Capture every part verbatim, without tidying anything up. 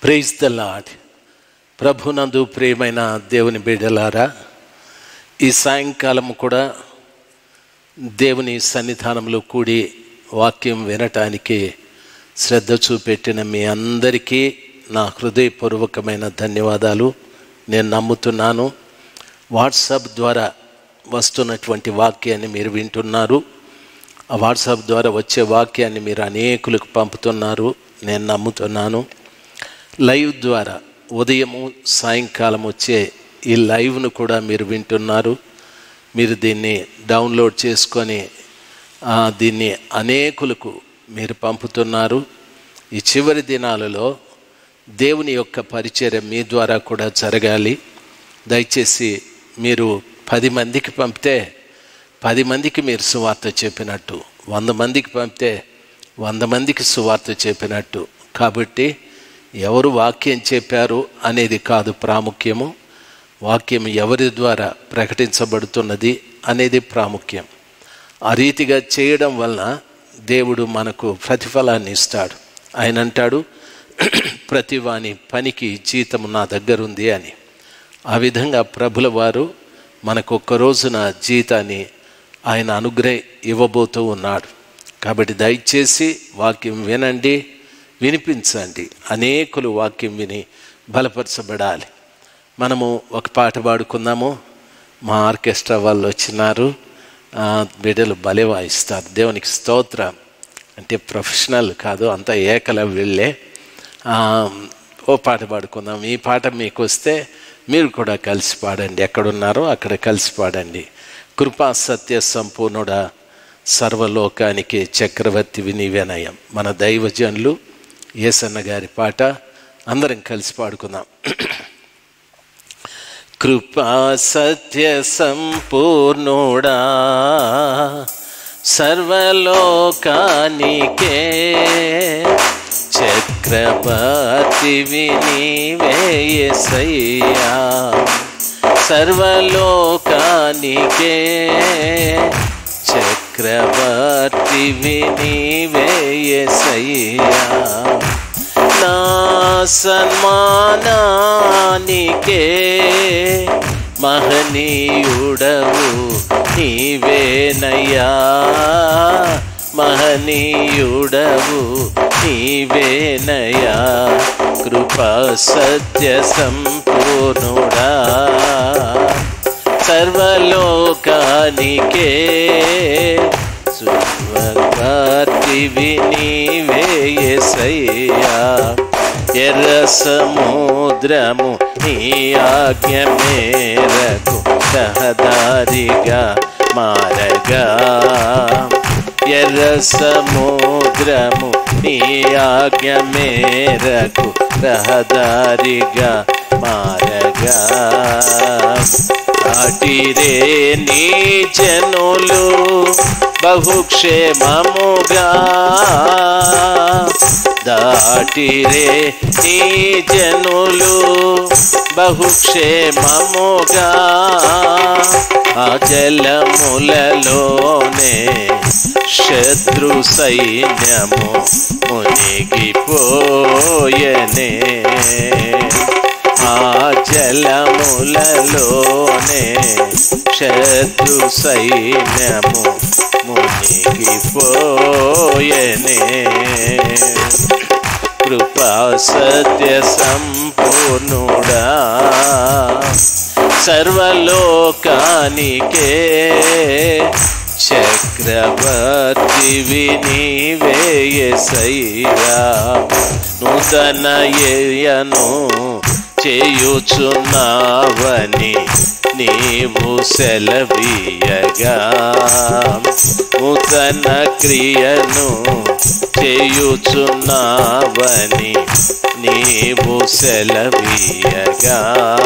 Praise the lord. ప్రభునందు ప్రియమైన దేవుని బిడ్డలారా, ఈ సాయంకాలం కూడా దేవుని సన్నిధానంలో కూడి వాక్యం వినటానికి శ్రద్ధ చూపెట్టిన మీ అందరికీ నా హృదయపూర్వకమైన ధన్యవాదాలు. నేను నమ్ముతున్నాను వాట్సాప్ ద్వారా వస్తున్నటువంటి వాక్యాన్ని మీరు వింటున్నారు. ఆ వాట్సాప్ ద్వారా వచ్చే వాక్యాన్ని మీరు అనేకులకు పంపుతున్నారు, నేను నమ్ముతున్నాను. లైవ్ ద్వారా ఉదయము సాయంకాలం వచ్చే ఈ లైవ్ను కూడా మీరు వింటున్నారు. మీరు దీన్ని డౌన్లోడ్ చేసుకొని దీన్ని అనేకులకు మీరు పంపుతున్నారు. ఈ చివరి దినాలలో దేవుని యొక్క పరిచర్య మీ ద్వారా కూడా జరగాలి. దయచేసి మీరు పది మందికి పంపితే పది మందికి మీరు సువార్త చెప్పినట్టు, వంద మందికి పంపితే వంద మందికి సువార్త చెప్పినట్టు. కాబట్టి ఎవరు వాక్యం చెప్పారు అనేది కాదు ప్రాముఖ్యము, వాక్యం ఎవరి ద్వారా ప్రకటించబడుతున్నది అనేది ప్రాముఖ్యం. ఆ రీతిగా చేయడం వలన దేవుడు మనకు ప్రతిఫలాన్ని ఇస్తాడు. ఆయన అంటాడు, ప్రతి వాని పనికి జీతము నా దగ్గర ఉంది అని. ఆ విధంగా ప్రభుల వారు మనకు ఒక్క రోజున జీతాన్ని ఆయన అనుగ్రహం ఇవ్వబోతూ ఉన్నాడు. కాబట్టి దయచేసి వాక్యం వినండి, వినిపించండి. అనేకులు వాక్యం విని బలపరచబడాలి. మనము ఒక పాట పాడుకుందాము. మా ఆర్కెస్ట్రా వాళ్ళు వచ్చినారు, బిడ్డలు భలే వాయిస్తారు. దేవునికి స్తోత్రం. అంటే ప్రొఫెషనల్ కాదు, అంతా ఏకల వెళ్ళే. ఓ పాట పాడుకుందాం. ఈ పాట మీకు వస్తే మీరు కూడా కలిసి పాడండి. ఎక్కడున్నారో అక్కడ కలిసి పాడండి. కృపా సత్య సంపూర్ణుడా, సర్వలోకానికి చక్రవర్తి నీవేనయం. మన దైవజనులు యేసన్న గారి పాట అందరం కలిసి పాడుకుందాం. కృపా సత్య సంపూర్ణుడా, సర్వలోకానికే చక్రవర్తివి నీవే యేసయ్యా. సర్వలోకానికే చక్రవర్తివి నీవే యేసయ్యా. నా సన్మానానికే మహనీయుడవు నీవేనయ్యా. మహనీయుడవు నీవేనయ్యా. కృపా సత్య సంపూర్ణుడా, సర్వలోకానికే సువర్తివి నీవే యేసయ్యా. ఎర్ర సముద్రము నీ ఆజ్ఞ మేరకు రహదారిగా మారగా. ఎర్ర సముద్రము నీ ఆజ్ఞ మేరకు రహదారిగా మారగా. దాటిరే నీ జనులు బహుక్షేమముగా. దాటిరే నీ జనులు బహుక్షేమముగా. ఆ జలములలోనే శత్రు సైన్యము మునిగిపోయనే. ఆ జలములలోనే శత్రు సైన్యము మునిగిపోయనే. కృపా సత్య సంపూర్ణుడా, సర్వలోకానికే చక్రవర్తివి నీవే యేసయ్యా. నూతన యెయ్యను చేయుచున్నావని నీవు సెలవీయగా. నూతన క్రియను చేయుచున్నావని నీవు సెలవీయగా.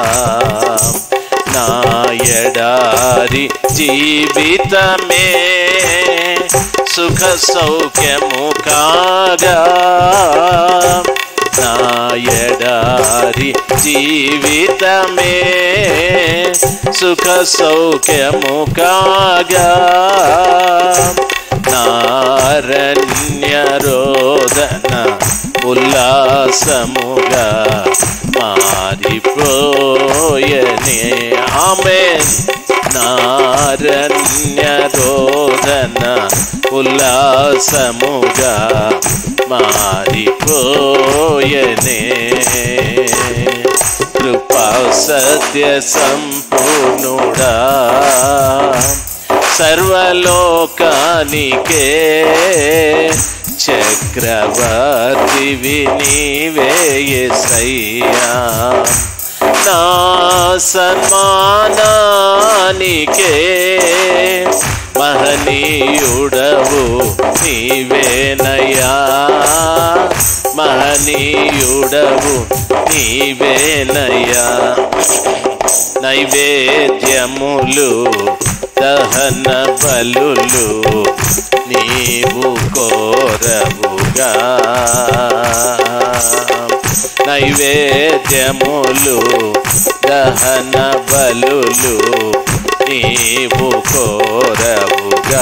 నా ఎడారి జీవితమే సుఖ సౌఖ్యము కాగా. నా ఎడారి జీవితమే సుఖ సౌఖ్యము కాగా. నారణ్య రోదన ఉల్లాసముగా మారిపోయనే. ఆమేన్. నారణ్య రోదన ఉల్లాసముగా మారిపోయనే. కృపా సత్య సంపూర్ణుడా సర్వలోకానికే చక్రవర్తివి నీవే యేసయ్యా. నా సన్మానానికే మహనీయుడవు నీవేనయ్యా. మహనీయుడవు నీవేనయ్యా. నైవేద్యములు దహన బలులు నీవు కోరవుగా. నైవేద్యములు దహన బలులు నీవు కోరవుగా.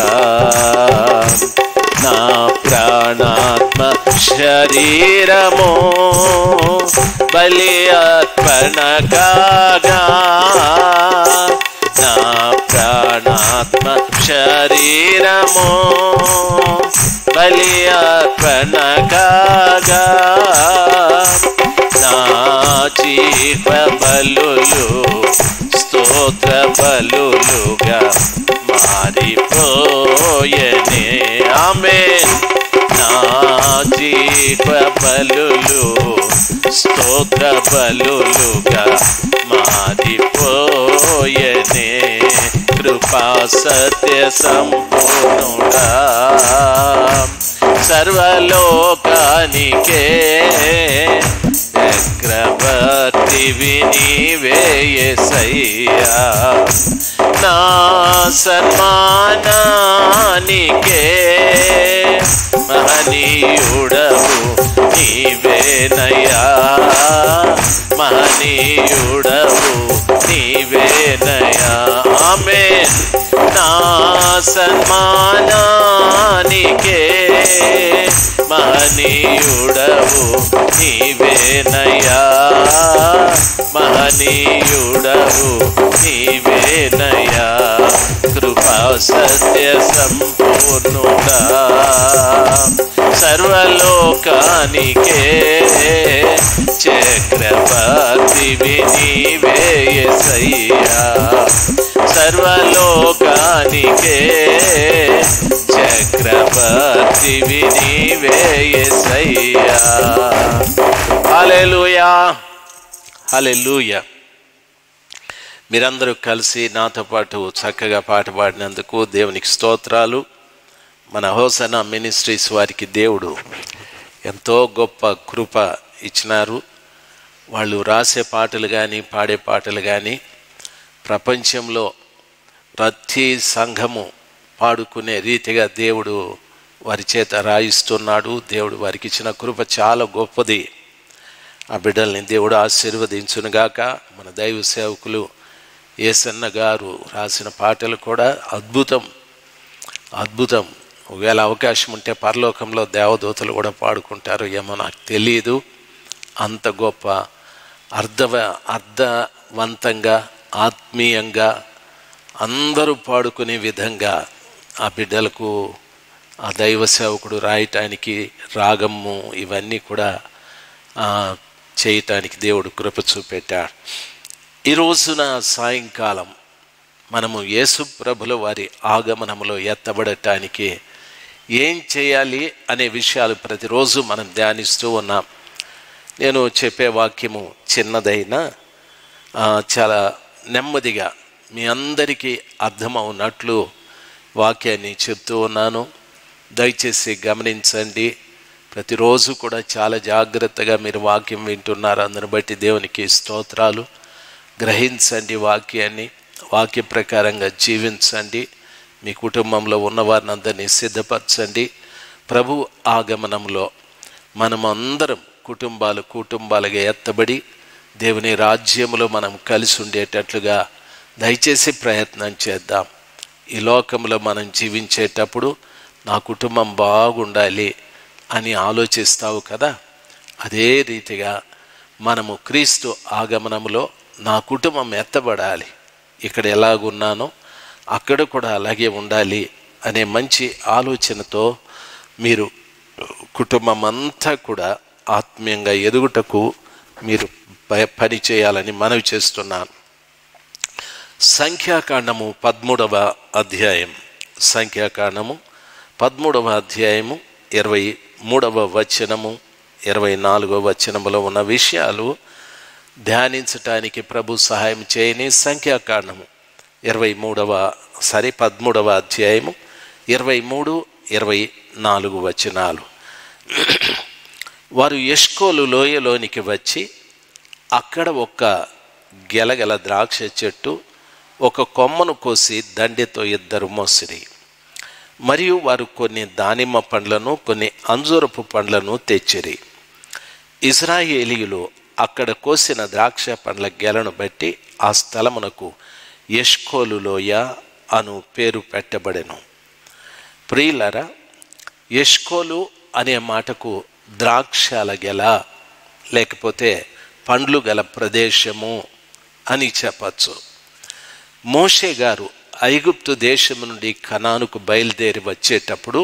నా ప్రాణాత్మ శరీరము బలి అర్పణ కాగా. నా ప్రాణాత్మ శరీరము బలి అర్పణ కాగా. నా జీవ బలులు స్తోత్ర బలులుగా మారిపోయనే. ఆమేన్. నా జీవ బలులు స్తోత్ర బలులుగా మారిపోయనే. కృపా సత్య సంపూర్ణుడా సర్వలోకానికే చక్రవర్తివి నీవే యేసయ్యా. నా సన్మానానికే మహనీయుడవు నీవేనయ్యా. మహనీయుడవు నీవేనయ్యా. ఆమేన్. నా సన్మానానికే మహనీయుడవు నీవేనయ్యా. మహనీయుడవు నీవేనయ్యా. కృపా సత్య సంపూర్ణుడా సర్వలోకానికే చక్రవర్తివి నీవే యేసయ్యా. సర్వలోకానికే చక్రవర్తివి నీవే యేసయ్యా. హల్లెలూయా, హల్లెలూయా. మీరందరూ కలిసి నాతో పాటు చక్కగా పాట పాడినందుకు దేవునికి స్తోత్రాలు. మన హోసనా మినిస్ట్రీస్ వారికి దేవుడు ఎంతో గొప్ప కృప ఇచ్చినారు. వాళ్ళు రాసే పాటలు కానీ పాడే పాటలు కానీ ప్రపంచంలో ప్రతి సంఘము పాడుకునే రీతిగా దేవుడు వారి చేత రాయిస్తున్నాడు. దేవుడు వారికి ఇచ్చిన కృప చాలా గొప్పది. ఆ బిడ్డల్ని దేవుడు ఆశీర్వదించునుగాక. మన దైవ సేవకులు యేసన్న గారు రాసిన పాటలు కూడా అద్భుతం అద్భుతం. ఒకవేళ అవకాశం ఉంటే పరలోకంలో దేవదూతలు కూడా పాడుకుంటారు ఏమో నాకు తెలియదు. అంత గొప్ప అర్థవ అర్థవంతంగా ఆత్మీయంగా అందరూ పాడుకునే విధంగా ఆ బిడ్డలకు ఆ దైవ సేవకుడు రాయటానికి రాగము ఇవన్నీ కూడా చేయటానికి దేవుడు కృప చూపెట్టాడు. ఈ రోజున సాయంకాలం మనము యేసు ప్రభుల వారి ఆగమనంలో ఎత్తబడటానికి ఏం చేయాలి అనే విషయాలు ప్రతిరోజు మనం ధ్యానిస్తూ ఉన్నాం. నేను చెప్పే వాక్యము చిన్నదైనా చాలా నెమ్మదిగా మీ అందరికీ అర్థమవునట్లు వాక్యాన్ని చెప్తూ ఉన్నాను. దయచేసి గమనించండి. ప్రతిరోజు కూడా చాలా జాగ్రత్తగా మీరు వాక్యం వింటున్నారు. అందుని బట్టి దేవునికి స్తోత్రాలు. గ్రహించండి వాక్యాన్ని, వాక్య ప్రకారంగా జీవించండి. మీ కుటుంబంలో ఉన్నవారిని అందరినీ సిద్ధపరచండి. ప్రభు ఆగమనంలో మనమందరం కుటుంబాలు కుటుంబాలుగా ఎత్తబడి దేవుని రాజ్యములో మనం కలిసి ఉండేటట్లుగా దయచేసి ప్రయత్నం చేద్దాం. ఈ లోకంలో మనం జీవించేటప్పుడు నా కుటుంబం బాగుండాలి అని ఆలోచిస్తావు కదా, అదే రీతిగా మనము క్రీస్తు ఆగమనంలో నా కుటుంబం ఎత్తబడాలి, ఇక్కడ ఎలాగున్నానో అక్కడ కూడా అలాగే ఉండాలి అనే మంచి ఆలోచనతో మీరు కుటుంబం అంతా కూడా ఆత్మీయంగా ఎదుగుటకు మీరు పని చేయాలని మనవి చేస్తున్నాను. సంఖ్యాకాండము పదమూడవ అధ్యాయం సంఖ్యాకాండము పదమూడవ అధ్యాయము ఇరవై మూడవ వచనము ఇరవై నాలుగవ వచనములో ఉన్న విషయాలు ధ్యానించటానికి ప్రభు సహాయం చేయని. సంఖ్యాకాండము ఇరవై మూడవ సరే పదమూడవ అధ్యాయము ఇరవై మూడు ఇరవై నాలుగు వచనాలు. వారు ఎష్కోలు లోయలోనికి వచ్చి అక్కడ ఒక గెలగల ద్రాక్ష చెట్టు ఒక కొమ్మను కోసి దండెతో ఇద్దరు మోసిరి. మరియు వారు కొన్ని దానిమ్మ పండ్లను కొన్ని అంజూరపు పండ్లను తెచ్చిరి. ఇశ్రాయేలీయులు అక్కడ కోసిన ద్రాక్ష పండ్ల గెలను బట్టి ఆ స్థలమునకు ఎష్కోలు లోయ అను పేరు పెట్టబడెను. ప్రియులారా, ఎష్కోలు అనే మాటకు ద్రాక్షల గెల లేకపోతే పండ్లు గల ప్రదేశము అని చెప్పచ్చు. మోషే గారు ఐగుప్తు దేశం నుండి కనానుకు బయలుదేరి వచ్చేటప్పుడు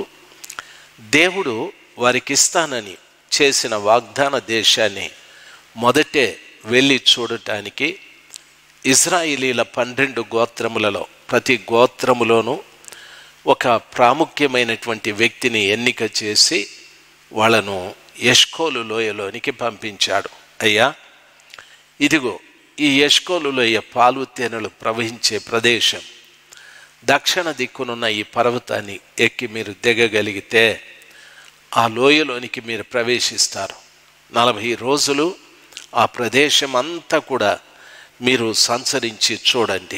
దేవుడు వారికిస్తానని చేసిన వాగ్దాన దేశాన్ని మొదటే వెళ్ళి చూడటానికి ఇశ్రాయేలీల పన్నెండు గోత్రములలో ప్రతి గోత్రములోనూ ఒక ప్రాముఖ్యమైనటువంటి వ్యక్తిని ఎన్నిక చేసి వాళ్ళను ఎష్కోలు లోయలోనికి పంపించాడు. అయ్యా, ఇదిగో ఈ ఎష్కోలు లోయ పాలు తేనెలు ప్రవహించే ప్రదేశం, దక్షిణ దిక్కునున్న ఈ పర్వతాన్ని ఎక్కి మీరు దిగగలిగితే ఆ లోయలోనికి మీరు ప్రవేశిస్తారు. నలభై రోజులు ఆ ప్రదేశం అంతా కూడా మీరు సంచరించి చూడండి.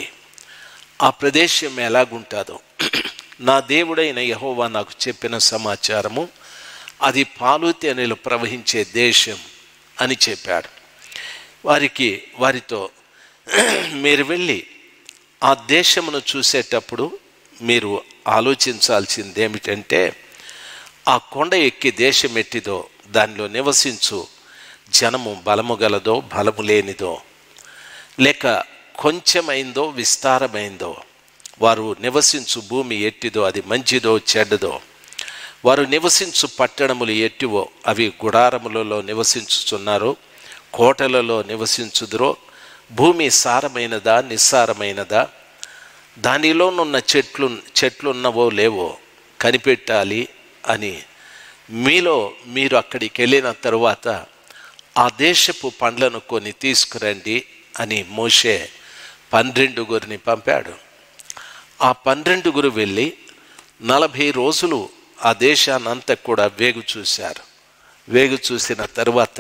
ఆ ప్రదేశం ఎలాగుంటుందో నా దేవుడైన యెహోవా నాకు చెప్పిన సమాచారము అది పాలు తేనెలు ప్రవహించే దేశం అని చెప్పాడు. వారికి వారితో మీరు వెళ్ళి ఆ దేశమును చూసేటప్పుడు మీరు ఆలోచించాల్సింది ఏమిటంటే, ఆ కొండ ఎక్కి దేశం ఎట్టిదో దానిలో నివసించు జనము బలము గలదో బలము లేనిదో, లేక కొంచెమైందో విస్తారమైందో, వారు నివసించు భూమి ఎట్టిదో అది మంచిదో చెడ్డదో, వారు నివసించు పట్టణములు ఎట్టివో అవి గుడారములలో నివసించుచున్నారో కోటలలో నివసించుదురో, భూమి సారమైనదా నిస్సారమైనదా, దానిలోనున్న చెట్లు చెట్లున్నవో లేవో కనిపెట్టాలి అని మీలో మీరు అక్కడికి వెళ్ళిన తరువాత ఆ దేశపు పండ్లను కొని తీసుకురండి అని మోషే పన్నెండుగురిని పంపాడు. ఆ పన్నెండుగురు వెళ్ళి నలభై రోజులు ఆ దేశాన్నంతా కూడా వేగు చూశారు. వేగు చూసిన తరువాత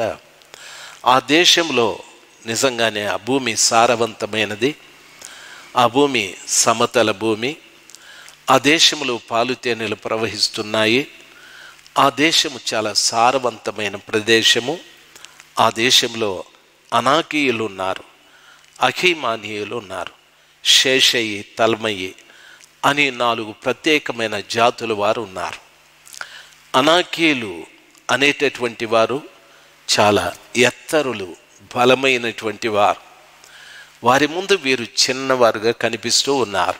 ఆ దేశంలో నిజంగానే ఆ భూమి సారవంతమైనది, ఆ భూమి సమతల భూమి, ఆ దేశంలో పాలు తేనెలు ప్రవహిస్తున్నాయి, ఆ దేశము చాలా సారవంతమైన ప్రదేశము. ఆ దేశంలో అనాకీయులు ఉన్నారు, అఖీమానీయులు ఉన్నారు, శేషయి తల్మయి అని నాలుగు ప్రత్యేకమైన జాతుల వారు ఉన్నారు. అనాకీయులు అనేటటువంటి వారు చాలా ఎత్తరులు, బలమైనటువంటి వారు. వారి ముందు వీరు చిన్నవారుగా కనిపిస్తూ ఉన్నారు.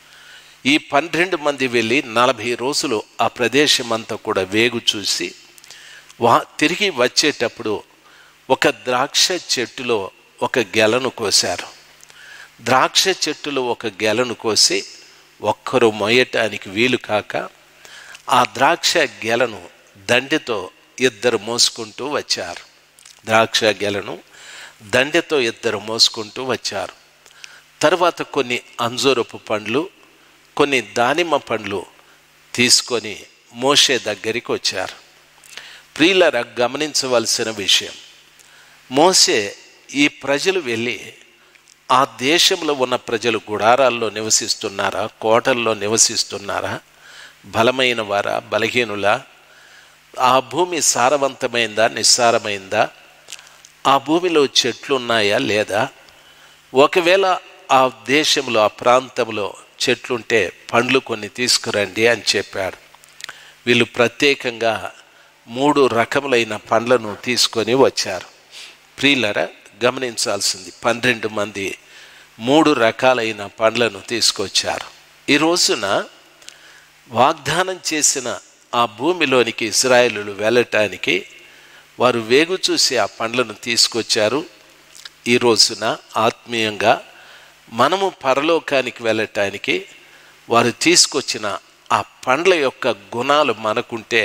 ఈ పన్నెండు మంది వెళ్ళి నలభై రోజులు ఆ ప్రదేశం అంతా కూడా వేగు చూసి వా తిరిగి వచ్చేటప్పుడు ఒక ద్రాక్ష చెట్టులో ఒక గెలను కోశారు. ద్రాక్ష చెట్టులో ఒక గెలను కోసి ఒక్కరు మోయటానికి వీలు కాక ఆ ద్రాక్ష గెలను దండెతో ఇద్దరు మోసుకుంటూ వచ్చారు. ద్రాక్ష గెలను దండెతో ఇద్దరు మోసుకుంటూ వచ్చారు. తర్వాత కొన్ని అంజూరపు పండ్లు, కొన్ని దానిమ్మ పండ్లు తీసుకొని మోషే దగ్గరికి వచ్చారు. ప్రియులారా, గమనించవలసిన విషయం, మోషే ఈ ప్రజలు వెళ్ళి ఆ దేశంలో ఉన్న ప్రజలు గుడారాల్లో నివసిస్తున్నారా, కోటల్లో నివసిస్తున్నారా, బలమైన వారా, బలహీనులా, ఆ భూమి సారవంతమైందా నిస్సారమైందా, ఆ భూమిలో చెట్లు ఉన్నాయా లేదా, ఒకవేళ ఆ దేశంలో ఆ ప్రాంతంలో చెట్లుంటే పండ్లు కొన్ని తీసుకురండి అని చెప్పాడు. వీళ్ళు ప్రత్యేకంగా మూడు రకములైన పండ్లను తీసుకొని వచ్చారు. ప్రియులారా, గమనించాల్సింది, పన్నెండు మంది మూడు రకాలైన పండ్లను తీసుకొచ్చారు. ఈ రోజున వాగ్దానం చేసిన ఆ భూమిలోనికి ఇశ్రాయేలులు వెళ్ళటానికి వారు వేగు చూసి ఆ పండ్లను తీసుకొచ్చారు. ఈ రోజున ఆత్మీయంగా మనము పరలోకానికి వెళ్ళటానికి వారు తీసుకొచ్చిన ఆ పండ్ల యొక్క గుణాలు మనకుంటే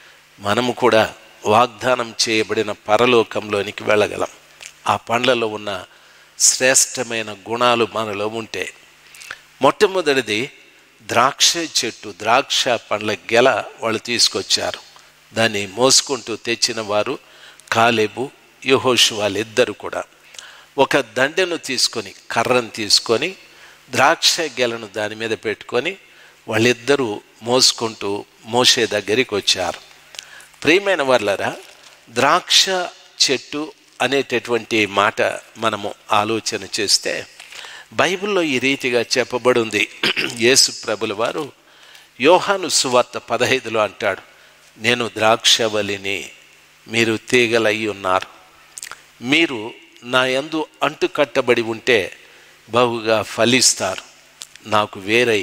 మనము కూడా వాగ్దానం చేయబడిన పరలోకంలోనికి వెళ్ళగలం. ఆ పండ్లలో ఉన్న శ్రేష్టమైన గుణాలు మనలో ఉంటే, మొట్టమొదటిది ద్రాక్ష చెట్టు, ద్రాక్ష పండ్ల గెల వాళ్ళు తీసుకొచ్చారు. దాన్ని మోసుకుంటూ తెచ్చిన వారు కాలేబు, యెహోషువ వాళ్ళిద్దరు కూడా ఒక దండెను తీసుకొని, కర్రను తీసుకొని ద్రాక్ష గెలను దాని మీద పెట్టుకొని వాళ్ళిద్దరూ మోసుకుంటూ మోషే దగ్గరికి వచ్చారు. ప్రియమైన వాళ్ళరా, ద్రాక్ష చెట్టు అనేటటువంటి మాట మనము ఆలోచన చేస్తే బైబిల్లో ఈ రీతిగా చెప్పబడి ఉంది. యేసు ప్రభుల వారు యోహాను సువార్త పదహైదులో అంటాడు, నేను ద్రాక్షవల్లిని, మీరు తీగలై ఉన్నారు. మీరు నా యందు అంటు కట్టబడి ఉంటే బహుగా ఫలిస్తారు, నాకు వేరై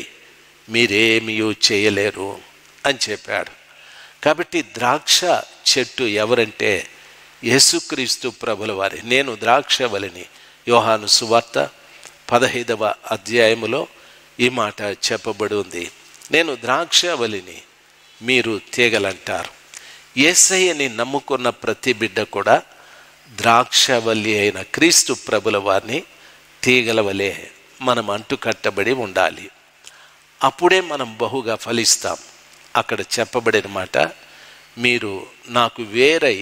మీరేమీ చేయలేరు అని చెప్పాడు. కాబట్టి ద్రాక్ష చెట్టు ఎవరంటే యేసుక్రీస్తు ప్రభుల వారి. నేను ద్రాక్షవల్లిని, యోహాను సువార్త పదహైదవ అధ్యాయములో ఈ మాట చెప్పబడి ఉంది. నేను ద్రాక్షవల్లిని, మీరు తీగలంటారు. యేసయ్యని నమ్ముకున్న ప్రతి బిడ్డ కూడా ద్రాక్షవల్లి అయిన క్రీస్తు ప్రభుల వారిని తీగల వలె మనం అంటుకట్టబడి ఉండాలి. అప్పుడే మనం బహుగా ఫలిస్తాం. అక్కడ చెప్పబడిన మాట, మీరు నాకు వేరై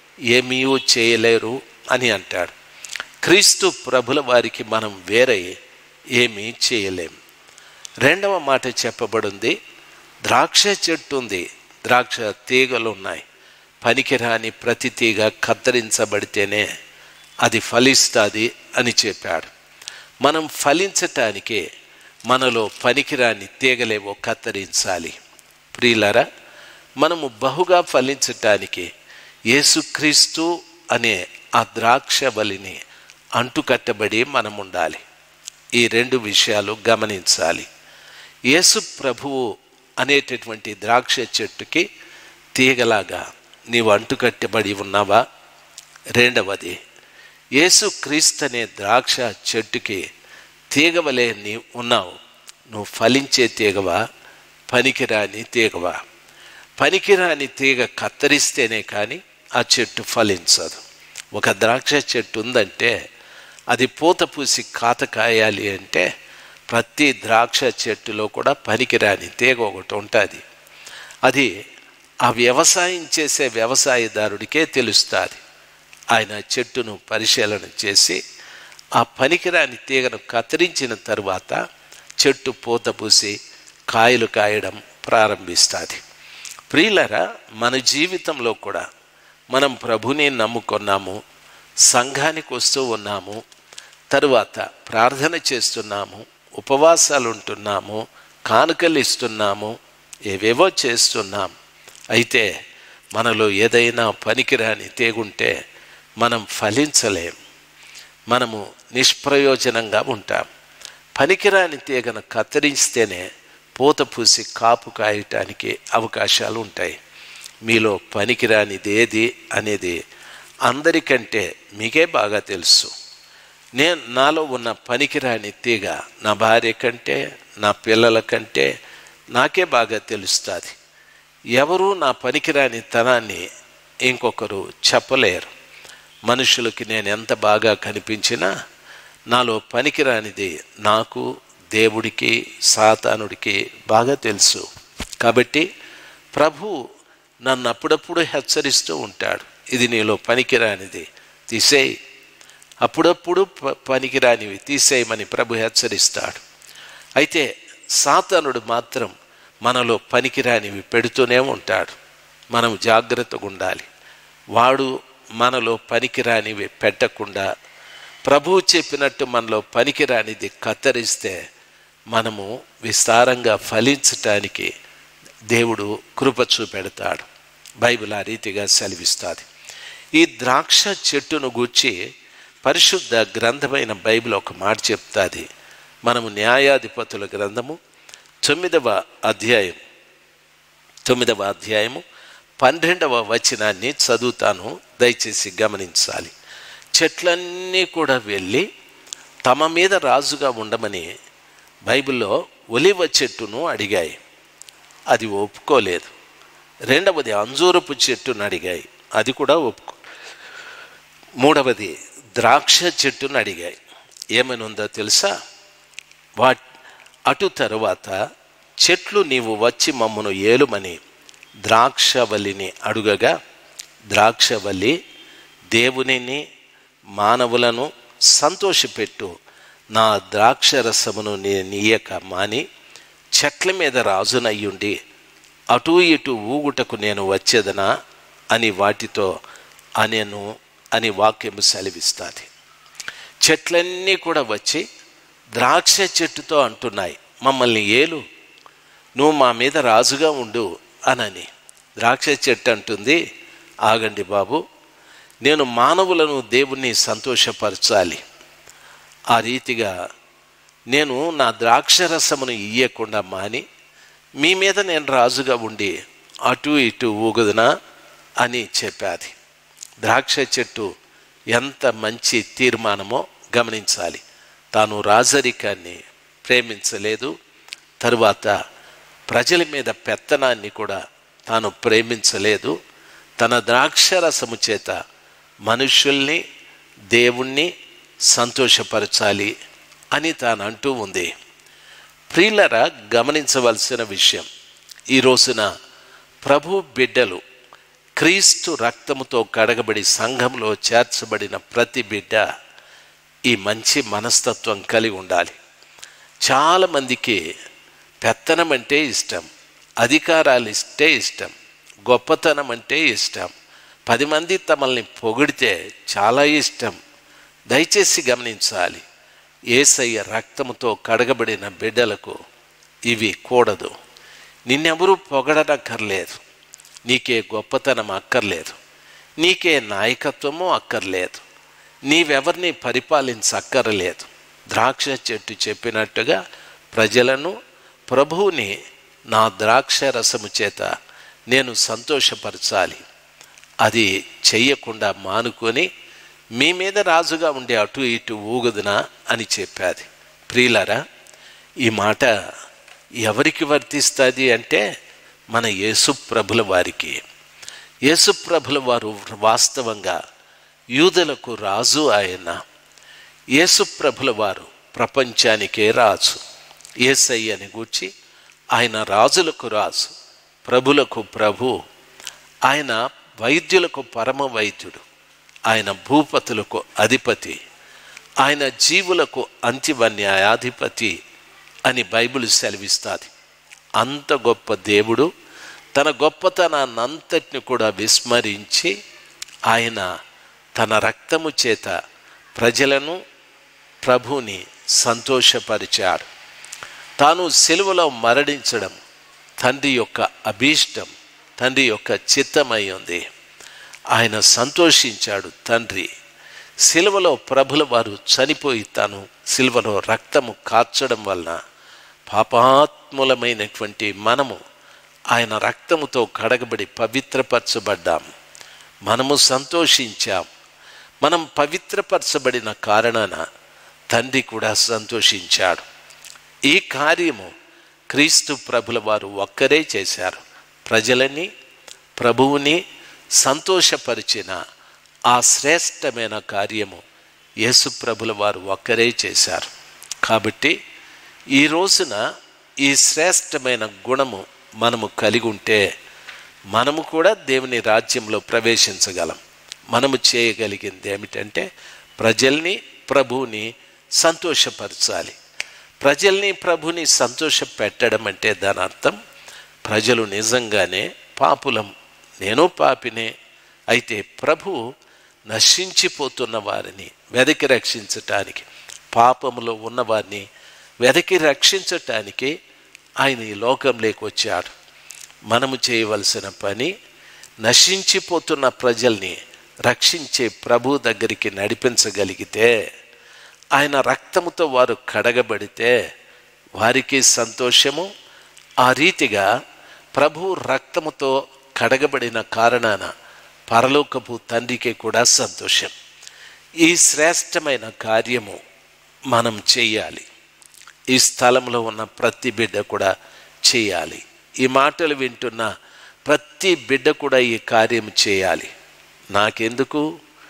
ఏమీ చేయలేరు అని అంటాడు. క్రీస్తు ప్రభుల వారికి మనం వేరై ఏమీ చేయలేం. రెండవ మాట చెప్పబడింది, ద్రాక్ష చెట్టు ఉంది, ద్రాక్ష తీగలు ఉన్నాయి. పనికిరాని ప్రతి తీగ కత్తిరించబడితేనే అది ఫలిస్తుంది అని చెప్పాడు. మనం ఫలించటానికే మనలో పనికిరాని తీగలేవో కత్తిరించాలి. ప్రియులారా, మనము బహుగా ఫలించటానికి యేసుక్రీస్తు అనే ఆ ద్రాక్ష బలిని అంటుకట్టబడి మనం ఉండాలి. ఈ రెండు విషయాలు గమనించాలి. యేసు ప్రభువు అనేటటువంటి ద్రాక్ష చెట్టుకి తీగలాగా నీవు అంటుకట్టబడి ఉన్నావా? రెండవది, యేసు క్రీస్తు అనే ద్రాక్ష చెట్టుకి తీగవలే నీ ఉన్నావు. నువ్వు ఫలించే తీగవా, పనికిరాని తీగవా? పనికిరాని తీగ కత్తిరిస్తేనే కానీ ఆ చెట్టు ఫలించదు. ఒక ద్రాక్ష చెట్టు ఉందంటే అది పూత పూసి కాత కాయాలి అంటే ప్రతి ద్రాక్ష చెట్టులో కూడా పనికిరాని తీగ ఒకటి ఉంటుంది. అది ఆ వ్యవసాయం చేసే వ్యవసాయదారుడికే తెలుస్తుంది. ఆయన చెట్టును పరిశీలన చేసి ఆ పనికిరాని తీగను కత్తిరించిన తరువాత చెట్టు పూత పూసి కాయలు కాయడం ప్రారంభిస్తుంది. ప్రియులరా, మన జీవితంలో కూడా మనం ప్రభుని నమ్ముకున్నాము, సంఘానికి వస్తూ ఉన్నాము, తరువాత ప్రార్థన చేస్తున్నాము, ఉపవాసాలు ఉంటున్నాము, కానుకలు ఇస్తున్నాము, ఏవేవో చేస్తున్నాం. అయితే మనలో ఏదైనా పనికిరాని తీగుంటే మనం ఫలించలేం, మనము నిష్ప్రయోజనంగా ఉంటాం. పనికిరాని తీగను కత్తిరిస్తేనే పూత పూసి కాపు కాయటానికి అవకాశాలు ఉంటాయి. మీలో పనికిరానిది ఏది అనేది అందరికంటే మీకే బాగా తెలుసు. నేను నాలో ఉన్న పనికిరాని తీగ నా భార్య కంటే, నా పిల్లల కంటే నాకే బాగా తెలుస్తుంది. ఎవరు నా పనికిరాని తనాన్ని ఇంకొకరు చెప్పలేరు. మనుషులకి నేను ఎంత బాగా కనిపించినా నాలో పనికిరానిది నాకు, దేవుడికి, సాతానుడికి బాగా తెలుసు. కాబట్టి ప్రభు నన్ను అప్పుడప్పుడు హెచ్చరిస్తూ ఉంటాడు, ఇది నీలో పనికిరానిది తీసేయి. అప్పుడప్పుడు ప పనికిరానివి తీసేయమని ప్రభు హెచ్చరిస్తాడు. అయితే సాతానుడు మాత్రం మనలో పనికిరానివి పెడుతూనే ఉంటాడు. మనం జాగ్రత్తగా ఉండాలి. వాడు మనలో పనికిరానివి పెట్టకుండా ప్రభువు చెప్పినట్టు మనలో పనికిరానిది కత్తిరిస్తే మనము విస్తారంగా ఫలించటానికి దేవుడు కృప చూపెడతాడు. బైబిల్ ఆ రీతిగా సెలవిస్తుంది. ఈ ద్రాక్ష చెట్టును గూర్చి పరిశుద్ధ గ్రంథమైన బైబిల్ ఒక మాట చెప్తుంది. మనము న్యాయాధిపతుల గ్రంథము తొమ్మిదవ అధ్యాయం తొమ్మిదవ అధ్యాయము పన్నెండవ వచనాన్ని చదువుతాను, దయచేసి గమనించాలి. చెట్లన్నీ కూడా వెళ్ళి తమ మీద రాజుగా ఉండమని బైబిల్లో ఒలివ చెట్టును అడిగాయి, అది ఒప్పుకోలేదు. రెండవది అంజూరపు చెట్టును అడిగాయి, అది కూడా ఒప్పుకో. మూడవది ద్రాక్ష చెట్టును అడిగాయి, ఏమని ఉందో తెలుసా? వా అటు తరువాత చెట్లు నీవు వచ్చి మమ్మను ఏలుమని ద్రాక్షవల్లిని అడుగగా ద్రాక్షవల్లి దేవునిని మానవులను సంతోషపెట్టు, నా ద్రాక్షరసమును నీయక మాని చెట్ల మీద రాజునయ్యుండి అటూ ఇటు ఊగుటకు నేను వచ్చేదనా అని వాటితో అనేను అని వాక్యము సెలవిస్తుంది. చెట్లన్నీ కూడా వచ్చి ద్రాక్ష చెట్టుతో అంటున్నాయి, మమ్మల్ని ఏలు, నువ్వు మా మీద రాజుగా ఉండు అనని. ద్రాక్ష చెట్టు అంటుంది, ఆగండి బాబు, నేను మానవులను దేవుణ్ణి సంతోషపరచాలి. ఆ రీతిగా నేను నా ద్రాక్షరసమును ఇయ్యకుండా మాని మీ మీద నేను రాజుగా ఉండి అటు ఇటు ఊగుదునా అని చెప్పాది. ద్రాక్ష చెట్టు ఎంత మంచి తీర్మానమో గమనించాలి. తాను రాజరికాన్ని ప్రేమించలేదు, తరువాత ప్రజల మీద పెత్తనాన్ని కూడా తాను ప్రేమించలేదు. తన ద్రాక్షరసము చేత మనుషుల్ని దేవుణ్ణి సంతోషపరచాలి అని తాను అంటూ ఉంది. ప్రియులరా, గమనించవలసిన విషయం, ఈ రోజున ప్రభు బిడ్డలు క్రీస్తు రక్తముతో కడగబడి సంఘంలో చేర్చబడిన ప్రతి బిడ్డ ఈ మంచి మనస్తత్వం కలిగి ఉండాలి. చాలామందికి పెత్తనం అంటే ఇష్టం, అధికారాలు ఇస్తే ఇష్టం, గొప్పతనం అంటే ఇష్టం, పది మంది తమల్ని పొగిడితే చాలా ఇష్టం. దయచేసి గమనించాలి, యేసయ్య రక్తముతో కడగబడిన బిడ్డలకు ఇవి కూడదు. నిన్నెవరూ పొగడనక్కర్లేదు, నీకే గొప్పతనం అక్కర్లేదు, నీకే నాయకత్వము అక్కర్లేదు, నీవెవరిని పరిపాలించక్కర్లేదు. ద్రాక్ష చెట్టు చెప్పినట్టుగా ప్రజలను, ప్రభువుని నా ద్రాక్ష రసము చేత నేను సంతోషపరచాలి. అది చెయ్యకుండా మానుకొని మీ మీద రాజుగా ఉండే అటు ఇటు ఊగుదునా అని చెప్పాది. ప్రియులారా, ఈ మాట ఎవరికి వర్తిస్తుంది అంటే మన యేసు ప్రభుల వారికి. యేసు ప్రభుల వారు వాస్తవంగా యూదులకు రాజు. ఆయన యేసు ప్రభుల వారు ప్రపంచానికే రాజు. యేసయ్యని గూర్చి ఆయన రాజులకు రాజు, ప్రభులకు ప్రభు. ఆయన వైద్యులకు పరమ వైద్యుడు, ఆయన భూపతులకు అధిపతి, ఆయన జీవులకు అంతిమ న్యాయాధిపతి అని బైబిల్ సెలవిస్తుంది. అంత గొప్ప దేవుడు తన గొప్పతనాన్నంతటిని కూడా విస్మరించి ఆయన తన రక్తము చేత ప్రజలను, ప్రభుని సంతోషపరిచాడు. తాను సిలువలో మరణించడం తండ్రి యొక్క అభీష్టం, తండ్రి యొక్క చిత్తమై ఉంది. ఆయన సంతోషించాడు. తండ్రి సిలువలో ప్రభుల వారు చనిపోయి తాను సిలువలో రక్తము కార్చడం వలన పాపాత్ములమైనటువంటి మనము ఆయన రక్తముతో కడగబడి పవిత్రపరచబడ్డాం. మనము సంతోషించాం. మనం పవిత్రపరచబడిన కారణాన తండ్రి కూడా సంతోషించాడు. ఈ కార్యము క్రీస్తు ప్రభుల వారు ఒక్కరే చేశారు. ప్రజలని, ప్రభువుని సంతోషపరిచిన ఆ శ్రేష్టమైన కార్యము యేసు ప్రభుల వారు ఒక్కరే చేశారు. కాబట్టి ఈ రోజున ఈ శ్రేష్టమైన గుణము మనము కలిగి ఉంటే మనము కూడా దేవుని రాజ్యంలో ప్రవేశించగలం. మనము చేయగలిగింది ఏమిటంటే ప్రజల్ని, ప్రభువుని సంతోషపరచాలి. ప్రజల్ని, ప్రభుని సంతోష పెట్టడం అంటే దాని అర్థం ప్రజలు నిజంగానే పాపులం, నేను పాపినే, అయితే ప్రభు నశించిపోతున్న వారిని వెదకి రక్షించటానికి, పాపములో ఉన్నవారిని వెదకి రక్షించటానికి ఆయన ఈ లోకంలోకి వచ్చాడు. మనము చేయవలసిన పని నశించిపోతున్న ప్రజల్ని రక్షించే ప్రభు దగ్గరికి నడిపించగలిగితే, ఆయన రక్తముతో వారు కడగబడితే వారికి సంతోషము. ఆ రీతిగా ప్రభు రక్తముతో కడగబడిన కారణాన పరలోకపు తండ్రికి కూడా సంతోషం. ఈ శ్రేష్టమైన కార్యము మనం చేయాలి. ఈ స్థలంలో ఉన్న ప్రతి బిడ్డ కూడా చేయాలి. ఈ మాటలు వింటున్న ప్రతి బిడ్డ కూడా ఈ కార్యం చేయాలి. నాకెందుకు,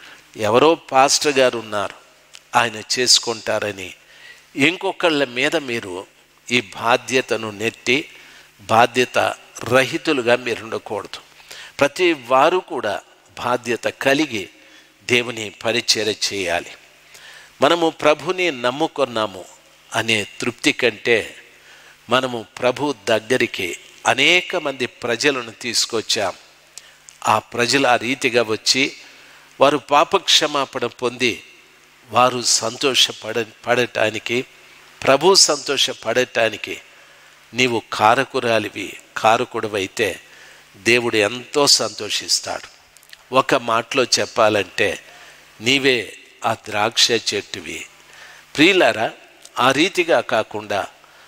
ఎవరో పాస్టర్ గారు ఉన్నారు, ఆయన చేసుకుంటారని ఇంకొకళ్ళ మీద మీరు ఈ బాధ్యతను నెట్టి బాధ్యత రహితులుగా మీరు ఉండకూడదు. ప్రతి వారు కూడా బాధ్యత కలిగి దేవుని పరిచర్య చేయాలి. మనము ప్రభుని నమ్ముకున్నాము అనే తృప్తి కంటే మనము ప్రభు దగ్గరికి అనేక మంది ప్రజలను తీసుకొచ్చాం. ఆ ప్రజలు ఆ రీతిగా వచ్చి వారు పాపక్షమాపణ పొంది వారు సంతోషపడ పడటానికి ప్రభు సంతోషపడటానికి నీవు కారకురాలివి, కారకుడివైతే దేవుడు ఎంతో సంతోషిస్తాడు. ఒక మాటలో చెప్పాలంటే నీవే ఆ ద్రాక్ష చెట్టువి. ప్రియులారా, ఆ రీతిగా కాకుండా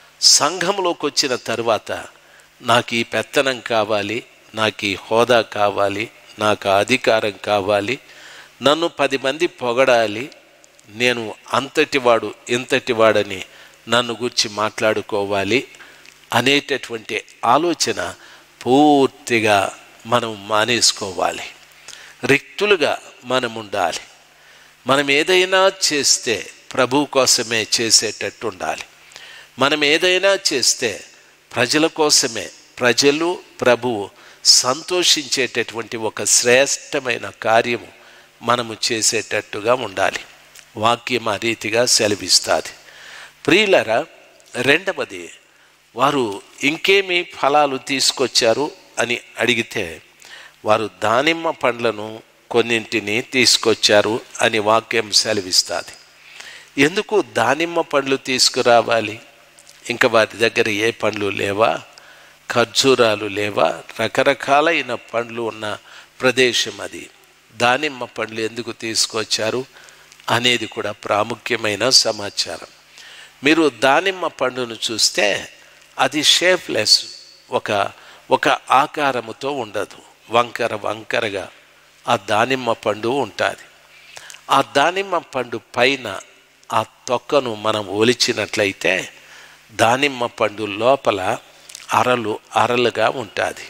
సంఘంలోకి వచ్చిన తరువాత నాకు ఈ పెత్తనం కావాలి, నాకు ఈ హోదా కావాలి, నాకు అధికారం కావాలి, నన్ను పది మంది పొగడాలి, నేను అంతటివాడు ఇంతటివాడని నన్ను గురించి మాట్లాడుకోవాలి అనేటటువంటి ఆలోచన పూర్తిగా మనం మానేసుకోవాలి. రిక్తులుగా మనం ఉండాలి. మనం ఏదైనా చేస్తే ప్రభు కోసమే చేసేటట్టు ఉండాలి. మనం ఏదైనా చేస్తే ప్రజల కోసమే, ప్రజలు ప్రభువు సంతోషించేటటువంటి ఒక శ్రేష్టమైన కార్యము మనము చేసేటట్టుగా ఉండాలి. వాక్యం ఆ రీతిగా సెలవిస్తుంది. ప్రియులరా, రెండవది, వారు ఇంకేమి ఫలాలు తీసుకొచ్చారు అని అడిగితే వారు దానిమ్మ పండ్లను కొన్నింటిని తీసుకొచ్చారు అని వాక్యం సెలవిస్తుంది. ఎందుకు దానిమ్మ పండ్లు తీసుకురావాలి? ఇంకా వారి దగ్గర ఏ పండ్లు లేవా? ఖర్జూరాలు లేవా? రకరకాలైన పండ్లు ఉన్న ప్రదేశం అది. దానిమ్మ పండ్లు ఎందుకు తీసుకొచ్చారు అనేది కూడా ప్రాముఖ్యమైన సమాచారం. మీరు దానిమ్మ పండును చూస్తే అది షేప్లెస్, ఒక ఒక ఆకారముతో ఉండదు. వంకర వంకరగా ఆ దానిమ్మ పండు ఉంటుంది. ఆ దానిమ్మ పండు పైన ఆ తొక్కను మనం ఒలిచినట్లయితే దానిమ్మ పండు లోపల అరలు అరలుగా ఉంటుంది.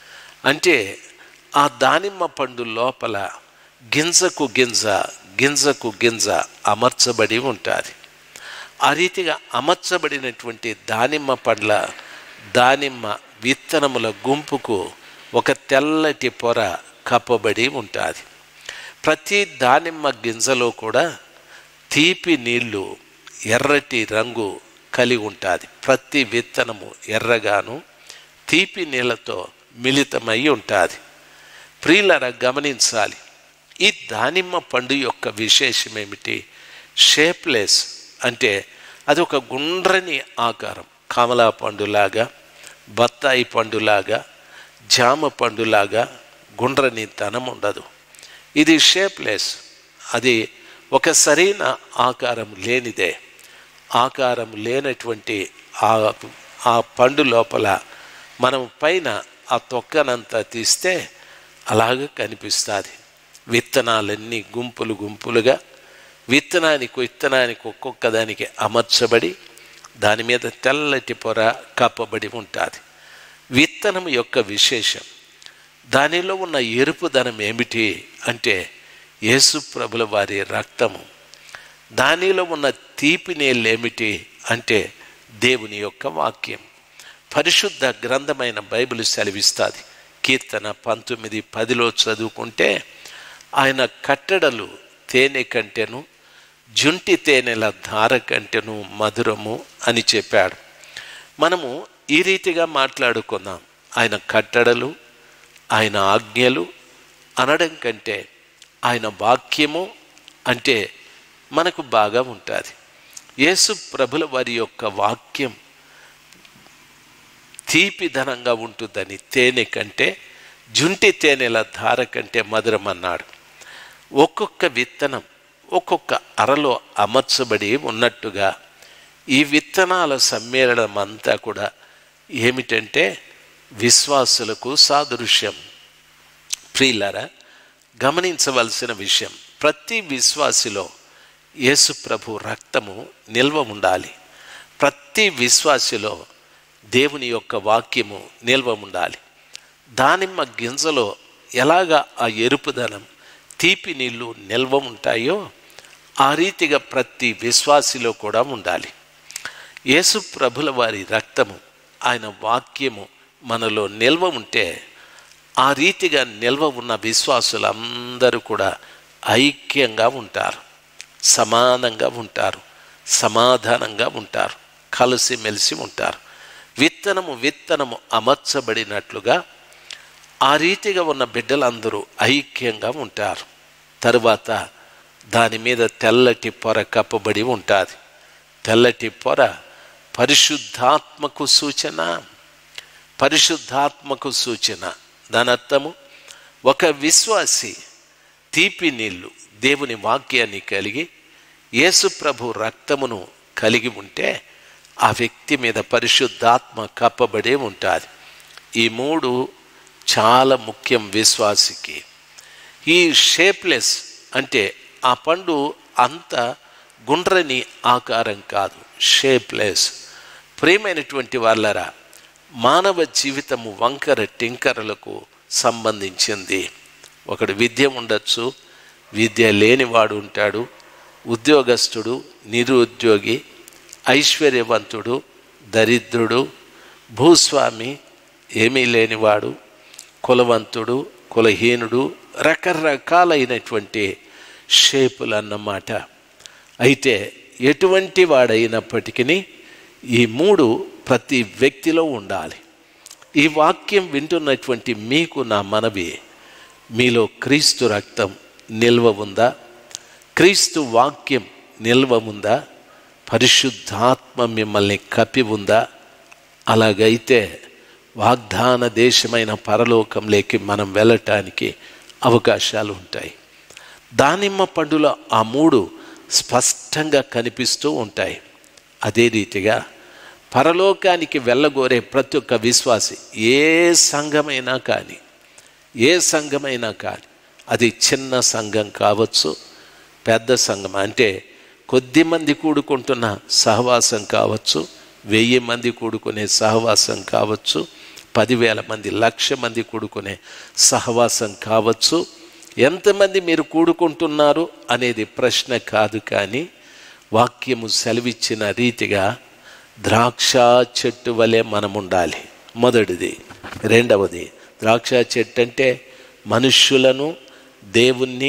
అంటే ఆ దానిమ్మ పండు లోపల గింజకు గింజ గింజకు గింజ అమర్చబడి ఉంటుంది. ఆ రీతిగా అమర్చబడినటువంటి దానిమ్మ పండ్ల దానిమ్మ విత్తనముల గుంపుకు ఒక తెల్లటి పొర కప్పబడి ఉంటుంది. ప్రతి దానిమ్మ గింజలో కూడా తీపి నీళ్లు ఎర్రటి రంగు కలిగి ఉంటుంది. ప్రతి విత్తనము ఎర్రగాను తీపి నీళ్ళతో మిళితమై ఉంటుంది. ప్రియులారా, గమనించాలి, ఈ దానిమ్మ పండు యొక్క విశేషం ఏమిటి? షేప్లెస్ అంటే అది ఒక గుండ్రని ఆకారం. కమలా పండులాగా, బత్తాయి పండులాగా, జామ పండులాగా గుండ్రని తనం ఉండదు. ఇది షేప్లెస్, అది ఒక సరైన ఆకారం లేనిదే. ఆకారం లేనటువంటి ఆ ఆ పండు లోపల మనం పైన ఆ తొక్కనంతా తీస్తే అలాగ కనిపిస్తుంది. విత్తనాలన్నీ గుంపులు గుంపులుగా విత్తనానికి విత్తనానికి ఒక్కొక్క దానికి అమర్చబడి దాని మీద తెల్లటి పొర కప్పబడి ఉంటుంది. విత్తనం యొక్క విశేషం, దానిలో ఉన్న ఎరుపుదనం ఏమిటి అంటే యేసు ప్రభుల వారి రక్తము. దానిలో ఉన్న తీపి నీళ్ళు ఏమిటి అంటే దేవుని యొక్క వాక్యం. పరిశుద్ధ గ్రంథమైన బైబిల్ సెలవిస్తుంది. కీర్తన పంతొమ్మిది పదిలో చదువుకుంటే ఆయన కట్టడలు తేనె కంటెను, జుంటి తేనెల ధార కంటెను మధురము అని చెప్పాడు. మనము ఈ రీతిగా మాట్లాడుకున్నాం. ఆయన కట్టడలు, ఆయన ఆజ్ఞలు అనడం కంటే ఆయన వాక్యము అంటే మనకు బాగా ఉంటుంది. యేసు ప్రభుల వారి యొక్క వాక్యం తీపిదనంగా ఉంటుందని, తేనె కంటే జుంటి తేనెల ధార కంటే మధురం అన్నాడు. ఒక్కొక్క విత్తనం ఒక్కొక్క అరలో అమర్చబడి ఉన్నట్టుగా ఈ విత్తనాల సమ్మేళనం అంతా కూడా ఏమిటంటే విశ్వాసులకు సాదృశ్యం. ప్రియులారా, గమనించవలసిన విషయం, ప్రతి విశ్వాసిలో యేసు ప్రభు రక్తము నిల్వ ఉండాలి. ప్రతి విశ్వాసిలో దేవుని యొక్క వాక్యము నిల్వ ఉండాలి. దానిమ్మ గింజలో ఎలాగా ఆ ఎరుపుదనం, తీపి నీళ్ళు నిల్వ ఉంటాయో ఆ రీతిగా ప్రతి విశ్వాసిలో కూడా ఉండాలి. యేసు ప్రభుల వారి రక్తము, ఆయన వాక్యము మనలో నిల్వ ఉంటే ఆ రీతిగా నిల్వ ఉన్న విశ్వాసులందరూ కూడా ఐక్యంగా ఉంటారు, సమానంగా ఉంటారు, సమాధానంగా ఉంటారు, కలిసిమెలిసి ఉంటారు. విత్తనము విత్తనము అమర్చబడినట్లుగా ఆ రీతిగా ఉన్న బిడ్డలందరూ ఐక్యంగా ఉంటారు. తరువాత దాని మీద తెల్లటి పొర కప్పబడి ఉంటుంది. తెల్లటి పొర పరిశుద్ధాత్మకు సూచన. పరిశుద్ధాత్మకు సూచన దాని అర్థము, ఒక విశ్వాసి తీపి నీళ్ళు దేవుని వాక్యాన్ని కలిగి యేసు ప్రభు రక్తమును కలిగి ఉంటే ఆ వ్యక్తి మీద పరిశుద్ధాత్మ కప్పబడే ఉంటుంది. ఈ మూడు చాలా ముఖ్యం విశ్వాసికి. ఈ షేప్లెస్ అంటే ఆ పండు అంత గుండ్రని ఆకారం కాదు, షేప్లెస్. ప్రియమైనటువంటి వాళ్ళరా, మానవ జీవితము వంకర టింకరలకు సంబంధించింది. ఒకడు విద్య ఉండొచ్చు, విద్య లేనివాడు ఉంటాడు, ఉద్యోగస్తుడు, నిరుద్యోగి, ఐశ్వర్యవంతుడు, దరిద్రుడు, భూస్వామి, ఏమీ లేనివాడు, కులవంతుడు, కులహీనుడు, రకరకాలైనటువంటి షేపులు అన్నమాట. అయితే ఎటువంటి వాడైనప్పటికీ ఈ మూడు ప్రతి వ్యక్తిలో ఉండాలి. ఈ వాక్యం వింటున్నటువంటి మీకు నా మనవి, మీలో క్రీస్తు రక్తం నిల్వ ఉందా? క్రీస్తు వాక్యం నిల్వ ఉందా? పరిశుద్ధాత్మ మిమ్మల్ని కప్పి ఉందా? అలాగైతే వాగ్దాన దేశమైన పరలోకంలోకి మనం వెళ్ళటానికి అవకాశాలు ఉంటాయి. దానిమ్మ పండులో ఆ మూడు స్పష్టంగా కనిపిస్తూ ఉంటాయి. అదే రీతిగా పరలోకానికి వెళ్ళగోరే ప్రతి ఒక్క విశ్వాసి, ఏ సంఘమైనా కానీ ఏ సంఘమైనా కానీ అది చిన్న సంఘం కావచ్చు, పెద్ద సంఘం అంటే కొద్ది మంది కూడుకుంటున్న సహవాసం కావచ్చు, వెయ్యి మంది కూడుకునే సహవాసం కావచ్చు, పదివేల మంది లక్ష మంది కూడుకునే సహవాసం కావచ్చు. ఎంతమంది మీరు కూడుకుంటున్నారు అనేది ప్రశ్న కాదు, కానీ వాక్యము సెలవిచ్చిన రీతిగా ద్రాక్ష చెట్టు వలె మనం ఉండాలి. మొదటిది. రెండవది, ద్రాక్ష చెట్టు అంటే మనుష్యులను దేవుణ్ణి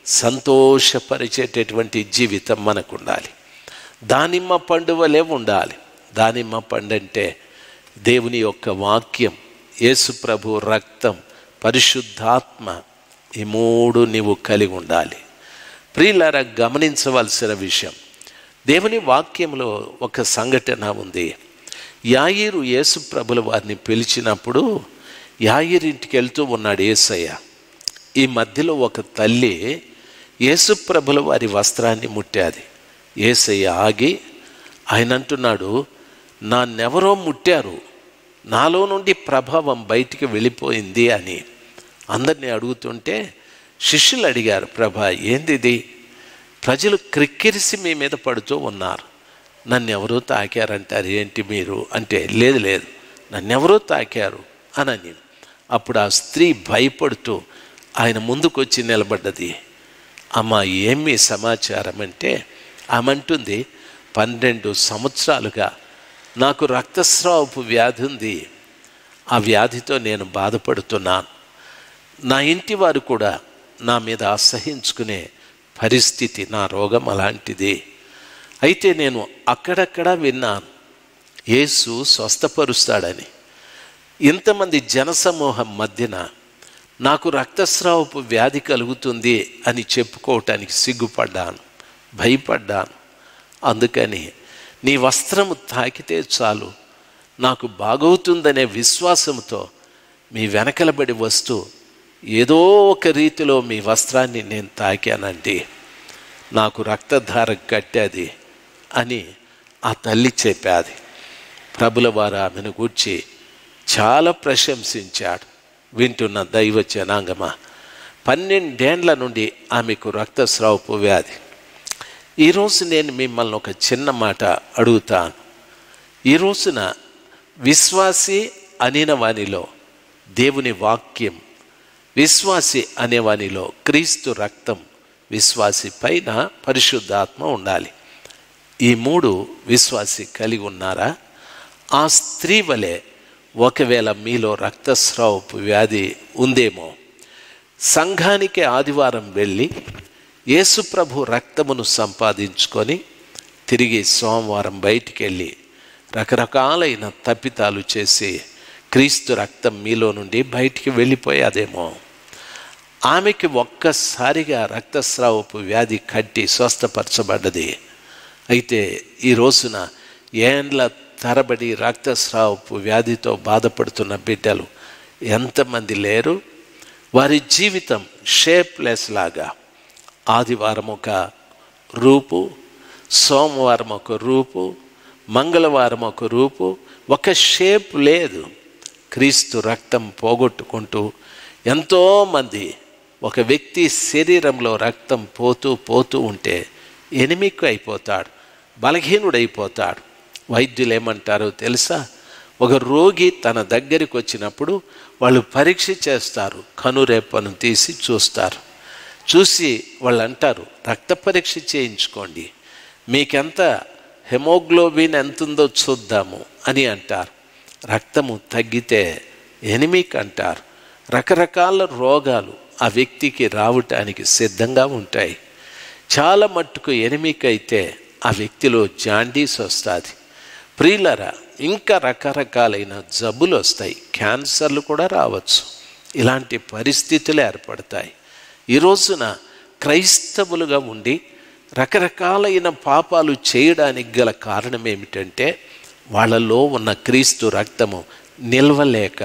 సంతోషపరిచేటటువంటి జీవితం మనకు ఉండాలి. దానిమ్మ పండు వలె ఉండాలి. దానిమ్మ పండు అంటే దేవుని యొక్క వాక్యం, యేసు ప్రభు రక్తం, పరిశుద్ధాత్మ, ఈ మూడు నీవు కలిగి ఉండాలి. ప్రియులారా, గమనించవలసిన విషయం, దేవుని వాక్యంలో ఒక సంఘటన ఉంది. యాయీరు యేసు ప్రభుల వారిని పిలిచినప్పుడు యాయీరు ఇంటికి వెళ్తూ ఉన్నాడు యేసయ్య. ఈ మధ్యలో ఒక తల్లి యేసు ప్రభుల వారి వస్త్రాన్ని ముట్టాది. యేసయ్య ఆగి ఆయన అంటున్నాడు, నన్నెవరో ముట్టారు, నాలో నుండి ప్రభావం బయటికి వెళ్ళిపోయింది అని అందరినీ అడుగుతుంటే శిష్యులు అడిగారు, ప్రభా ఏంది ఇది? ప్రజలు క్రిక్కిరిసి మీ మీద పడుతూ ఉన్నారు, నన్నెవరో తాకారంటారు ఏంటి మీరు అంటే, లేదు లేదు నన్నెవరో తాకారు అనని. అప్పుడు ఆ స్త్రీ భయపడుతూ ఆయన ముందుకొచ్చి నిలబడ్డది. అమ్మ ఏమి సమాచారం అంటే, ఆమె అంటుంది, పన్నెండు సంవత్సరాలుగా నాకు రక్తస్రావపు వ్యాధి ఉంది, ఆ వ్యాధితో నేను బాధపడుతున్నాను. నా ఇంటి వారు కూడా నా మీద అసహించుకునే పరిస్థితి, నా రోగం అలాంటిది. అయితే నేను అక్కడక్కడ విన్నాను యేసు స్వస్థపరుస్తాడని. ఇంతమంది జనసమూహం మధ్యన నాకు రక్తస్రావపు వ్యాధి కలుగుతుంది అని చెప్పుకోవటానికి సిగ్గుపడ్డాను, భయపడ్డాను. అందుకని నీ వస్త్రము తాకితే చాలు నాకు బాగవుతుందనే విశ్వాసంతో మీ వెనకలబడి వస్తూ ఏదో ఒక రీతిలో మీ వస్త్రాన్ని నేను తాకానండి, నాకు రక్తధార కట్టాది అని ఆ తల్లి చెప్పాది. ప్రభుల వారు ఆమెను గూర్చి చాలా ప్రశంసించాడు. వింటున్న దైవ జనాంగమా, పన్నెండేండ్ల నుండి ఆమెకు రక్తస్రావపు వ్యాధి. ఈరోజు నేను మిమ్మల్ని ఒక చిన్న మాట అడుగుతాను. ఈ రోజున విశ్వాసి అనిన వానిలో దేవుని వాక్యం, విశ్వాసి అనేవానిలో క్రీస్తు రక్తం, విశ్వాసి పైన పరిశుద్ధాత్మ ఉండాలి. ఈ మూడు విశ్వాసి కలిగి ఉన్నారా? ఆ స్త్రీ వలె ఒకవేళ మీలో రక్తస్రావపు వ్యాధి ఉందేమో, సంఘానికి ఆదివారం వెళ్ళి యేసుప్రభు రక్తమును సంపాదించుకొని తిరిగి సోమవారం బయటికి వెళ్ళి రకరకాలైన తప్పితాలు చేసి క్రీస్తు రక్తం మీలో నుండి బయటికి వెళ్ళిపోయాదేమో. ఆమెకి ఒక్కసారిగా రక్తస్రావపు వ్యాధి కట్టి స్వస్థపరచబడ్డది. అయితే ఈ రోజున ఏండ్ల తరబడి రక్తస్రావపు వ్యాధితో బాధపడుతున్న బిడ్డలు ఎంతమంది లేరు? వారి జీవితం షేప్లెస్ లాగా, ఆదివారం ఒక రూపు, సోమవారం ఒక రూపు, మంగళవారం ఒక రూపు, ఒక షేప్ లేదు. క్రీస్తు రక్తం పోగొట్టుకుంటూ ఎంతోమంది, ఒక వ్యక్తి శరీరంలో రక్తం పోతూ పోతూ ఉంటే ఎనిమిక్ అయిపోతాడు, బలహీనుడైపోతాడు. వైద్యులు ఏమంటారో తెలుసా? ఒక రోగి తన దగ్గరికి వచ్చినప్పుడు వాళ్ళు పరీక్ష చేస్తారు, కనురెప్పను తీసి చూస్తారు. చూసి వాళ్ళు అంటారు, రక్త పరీక్ష చేయించుకోండి, మీకెంత హెమోగ్లోబిన్ ఎంత ఉందో చూద్దాము అని అంటారు. రక్తము తగ్గితే ఎనిమిక్ అంటారు. రకరకాల రోగాలు ఆ వ్యక్తికి రావటానికి సిద్ధంగా ఉంటాయి. చాలా మట్టుకు ఎనిమిక్ అయితే ఆ వ్యక్తిలో జాండీస్ వస్తుంది. ప్రియులరా, ఇంకా రకరకాలైన జబ్బులు వస్తాయి, క్యాన్సర్లు కూడా రావచ్చు. ఇలాంటి పరిస్థితులు ఏర్పడతాయి. ఈ రోజున క్రైస్తవులుగా ఉండి రకరకాలైన పాపాలు చేయడానికి గల కారణం ఏమిటంటే వాళ్ళలో ఉన్న క్రీస్తు రక్తము నిల్వలేక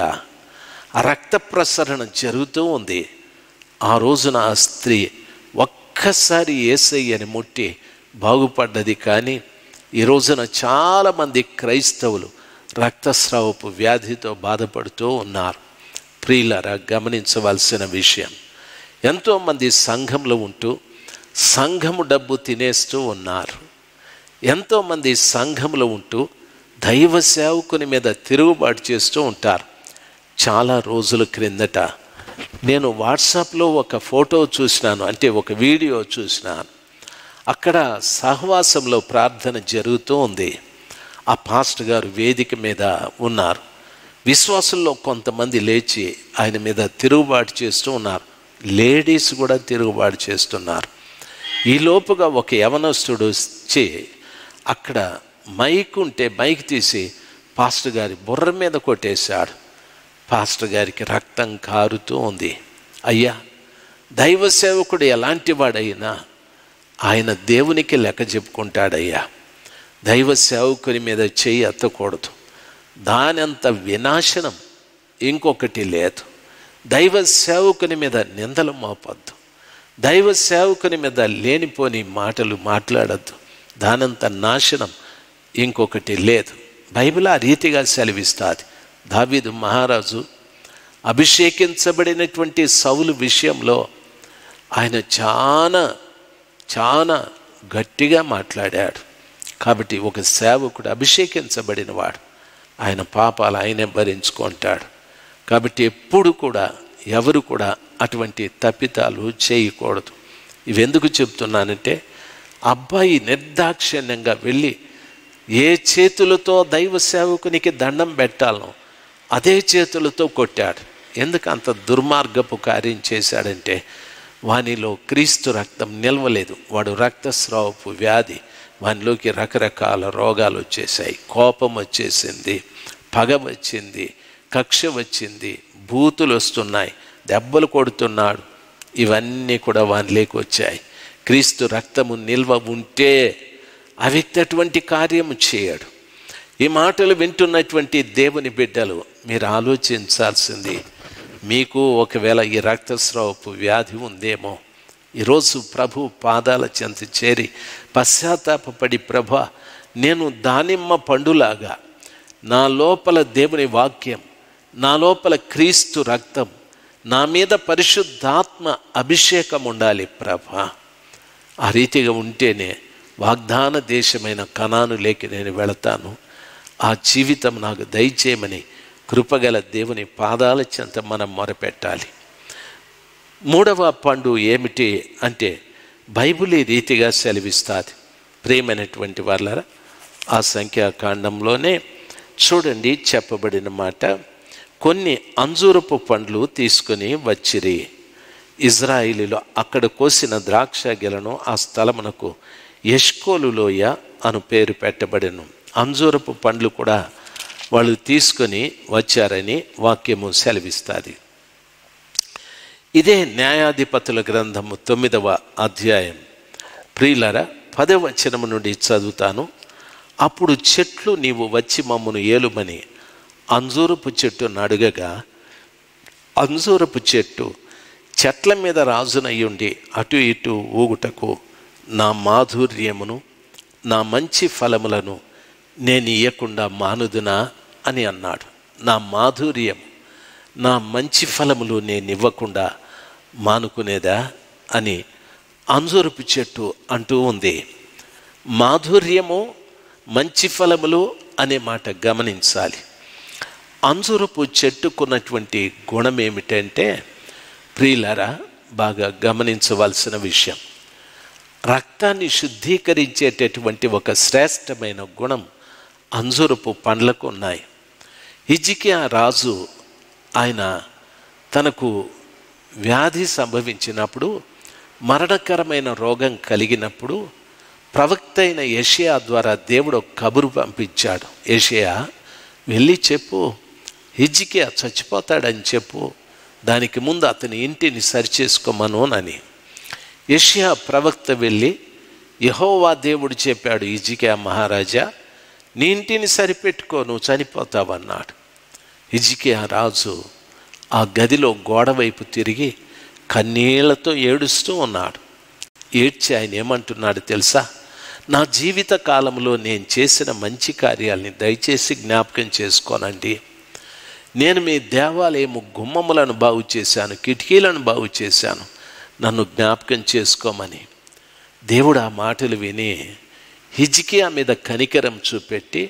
ఆ రక్త ప్రసరణ జరుగుతూ ఉంది. ఆ రోజున ఆ స్త్రీ ఒక్కసారి యేసయ్యని ముట్టి బాగుపడ్డది. కానీ ఈ రోజున చాలామంది క్రైస్తవులు రక్తస్రావపు వ్యాధితో బాధపడుతూ ఉన్నారు. ప్రియులారా, గమనించవలసిన విషయం, ఎంతోమంది సంఘంలో ఉంటూ సంఘము డబ్బు తినేస్తూ ఉన్నారు. ఎంతోమంది సంఘంలో ఉంటూ దైవ సేవకుని మీద తిరుగుబాటు చేస్తూ ఉంటారు. చాలా రోజుల క్రిందట నేను వాట్సాప్లో ఒక ఫోటో చూసినాను, అంటే ఒక వీడియో చూసినాను. అక్కడ సహవాసంలో ప్రార్థన జరుగుతూ ఉంది. ఆ పాస్టర్ గారు వేదిక మీద ఉన్నారు. విశ్వాసుల్లో కొంతమంది లేచి ఆయన మీద తిరుగుబాటు చేస్తూ ఉన్నారు. లేడీస్ కూడా తిరుగుబాటు చేస్తున్నారు. ఈ లోపుగా ఒక యవనస్తుడు వచ్చి అక్కడ మైక్ ఉంటే మైక్ తీసి పాస్టర్ గారి బుర్ర మీద కొట్టేశాడు. పాస్టర్ గారికి రక్తం కారుతూ ఉంది. అయ్యా, దైవ సేవకుడు ఎలాంటి వాడైనా ఆయన దేవునికి లెక్క చెప్పుకుంటాడయ్యా. దైవ సేవకుని మీద చెయ్యి ఎత్తకూడదు. దానంత వినాశనం ఇంకొకటి లేదు. దైవ సేవకుని మీద నిందలు మోపొద్దు. దైవ సేవకుని మీద లేనిపోని మాటలు మాట్లాడద్దు. దానంత నాశనం ఇంకొకటి లేదు. బైబిల్ ఆ రీతిగా సెలవిస్తుంది. దావీదు మహారాజు అభిషేకించబడినటువంటి సౌలు విషయంలో ఆయన చాలా చాలా గట్టిగా మాట్లాడాడు. కాబట్టి ఒక సేవకుడు అభిషేకించబడిన వాడు, ఆయన పాపాలు ఆయనే భరించుకుంటాడు. కాబట్టి ఎప్పుడు కూడా ఎవరు కూడా అటువంటి తప్పితాలు చేయకూడదు. ఇవెందుకు చెప్తున్నానంటే, అబ్బాయి నిర్దాక్షిణ్యంగా వెళ్ళి ఏ చేతులతో దైవ సేవకునికి దండం పెట్టాలనో అదే చేతులతో కొట్టాడు. ఎందుకు అంత దుర్మార్గపు కార్యం చేశాడంటే, వానిలో క్రీస్తు రక్తం నిల్వలేదు. వాడు రక్తస్రావపు వ్యాధి, వానిలోకి రకరకాల రోగాలు వచ్చేసాయి. కోపం వచ్చేసింది, పగ వచ్చింది, కక్ష వచ్చింది, బూతులు వస్తున్నాయి, దెబ్బలు కొడుతున్నాడు. ఇవన్నీ కూడా వానిలోకి వచ్చాయి. క్రీస్తు రక్తము నిల్వ ఉంటే ఆ వ్యక్తి అటువంటి కార్యము చేయడు. ఈ మాటలు వింటున్నటువంటి దేవుని బిడ్డలు మీరు ఆలోచించాల్సింది, మీకు ఒకవేళ ఈ రక్తస్రావపు వ్యాధి ఉందేమో, ఈరోజు ప్రభు పాదాల చెంత చేరి పశ్చాత్తాపపడి, ప్రభా నేను దానిమ్మ పండులాగా నా లోపల దేవుని వాక్యం, నా లోపల క్రీస్తు రక్తం, నా మీద పరిశుద్ధాత్మ అభిషేకం ఉండాలి ప్రభా. ఆ రీతిగా ఉంటేనే వాగ్దాన దేశమైన కనానులోకి నేను వెళతాను. ఆ జీవితం నాకు దయచేయమని కృపగల దేవుని పాదాల చెంత మనం మొరపెట్టాలి. మూడవ పండు ఏమిటి అంటే బైబిల్ ఈ రీతిగా సెలవిస్తుంది. ప్రియమైనటువంటి వాళ్ళారా, ఆ సంఖ్యాకాండంలోనే చూడండి చెప్పబడిన మాట, కొన్ని అంజూరపు పండ్లు తీసుకుని వచ్చిరి. ఇజ్రాయిలీలో అక్కడ కోసిన ద్రాక్ష గెలను ఆ స్థలమునకు ఎష్కోలు లోయ అను పేరు పెట్టబడెను. అంజూరపు పండ్లు కూడా వాళ్ళు తీసుకొని వచ్చారని వాక్యము సెలవిస్తుంది. ఇదే న్యాయాధిపతుల గ్రంథము తొమ్మిదవ అధ్యాయం. ప్రియులారా, పదవ వచనము నుండి చదువుతాను. అప్పుడు చెట్లు నీవు వచ్చి మమ్మను ఏలుమని అంజూరపు చెట్టును అడుగగా, అంజూరపు చెట్టు చెట్ల మీద రాజునయ్యుండి అటు ఇటు ఊగుటకు నా మాధుర్యమును నా మంచి ఫలములను నేను ఇయ్యకుండా మానుదునా అని అన్నాడు. నా మాధుర్యం, నా మంచి ఫలములు నేను ఇవ్వకుండా మానుకునేదా అని అంజూరపు చెట్టు అంటూ ఉంది. మాధుర్యము, మంచి ఫలములు అనే మాట గమనించాలి. అంజూరపు చెట్టుకున్నటువంటి గుణం ఏమిటంటే, ప్రియులారా బాగా గమనించవలసిన విషయం, రక్తాన్ని శుద్ధీకరించేటటువంటి ఒక శ్రేష్టమైన గుణం అంజూరపు పండ్లకు ఉన్నాయి. హిజ్కియా రాజు ఆయన తనకు వ్యాధి సంభవించినప్పుడు, మరణకరమైన రోగం కలిగినప్పుడు ప్రవక్త అయిన యెషయా ద్వారా దేవుడు కబురు పంపించాడు. యెషయా వెళ్ళి చెప్పు, హిజ్కియా చచ్చిపోతాడని చెప్పు, దానికి ముందు అతని ఇంటిని సరిచేసుకోమను అని. యెషయా ప్రవక్త వెళ్ళి, యెహోవా దేవుడు చెప్పాడు, హిజ్కియా మహారాజా నీ ఇంటిని సరిపెట్టుకో, నువ్వు చనిపోతావన్నాడు. హిజ్కియా రాజు ఆ గదిలో గోడ వైపు తిరిగి కన్నీళ్లతో ఏడుస్తూ ఉన్నాడు. ఏడ్చి ఆయన ఏమంటున్నాడు తెలుసా, నా జీవిత కాలంలో నేను చేసిన మంచి కార్యాలని దయచేసి జ్ఞాపకం చేసుకోనండి. నేను మీ దేవాలయము గుమ్మములను బాగు చేశాను, కిటికీలను బాగు చేశాను, నన్ను జ్ఞాపకం చేసుకోమని. దేవుడు ఆ మాటలు విని హిజ్కియా మీద కనికరం చూపెట్టి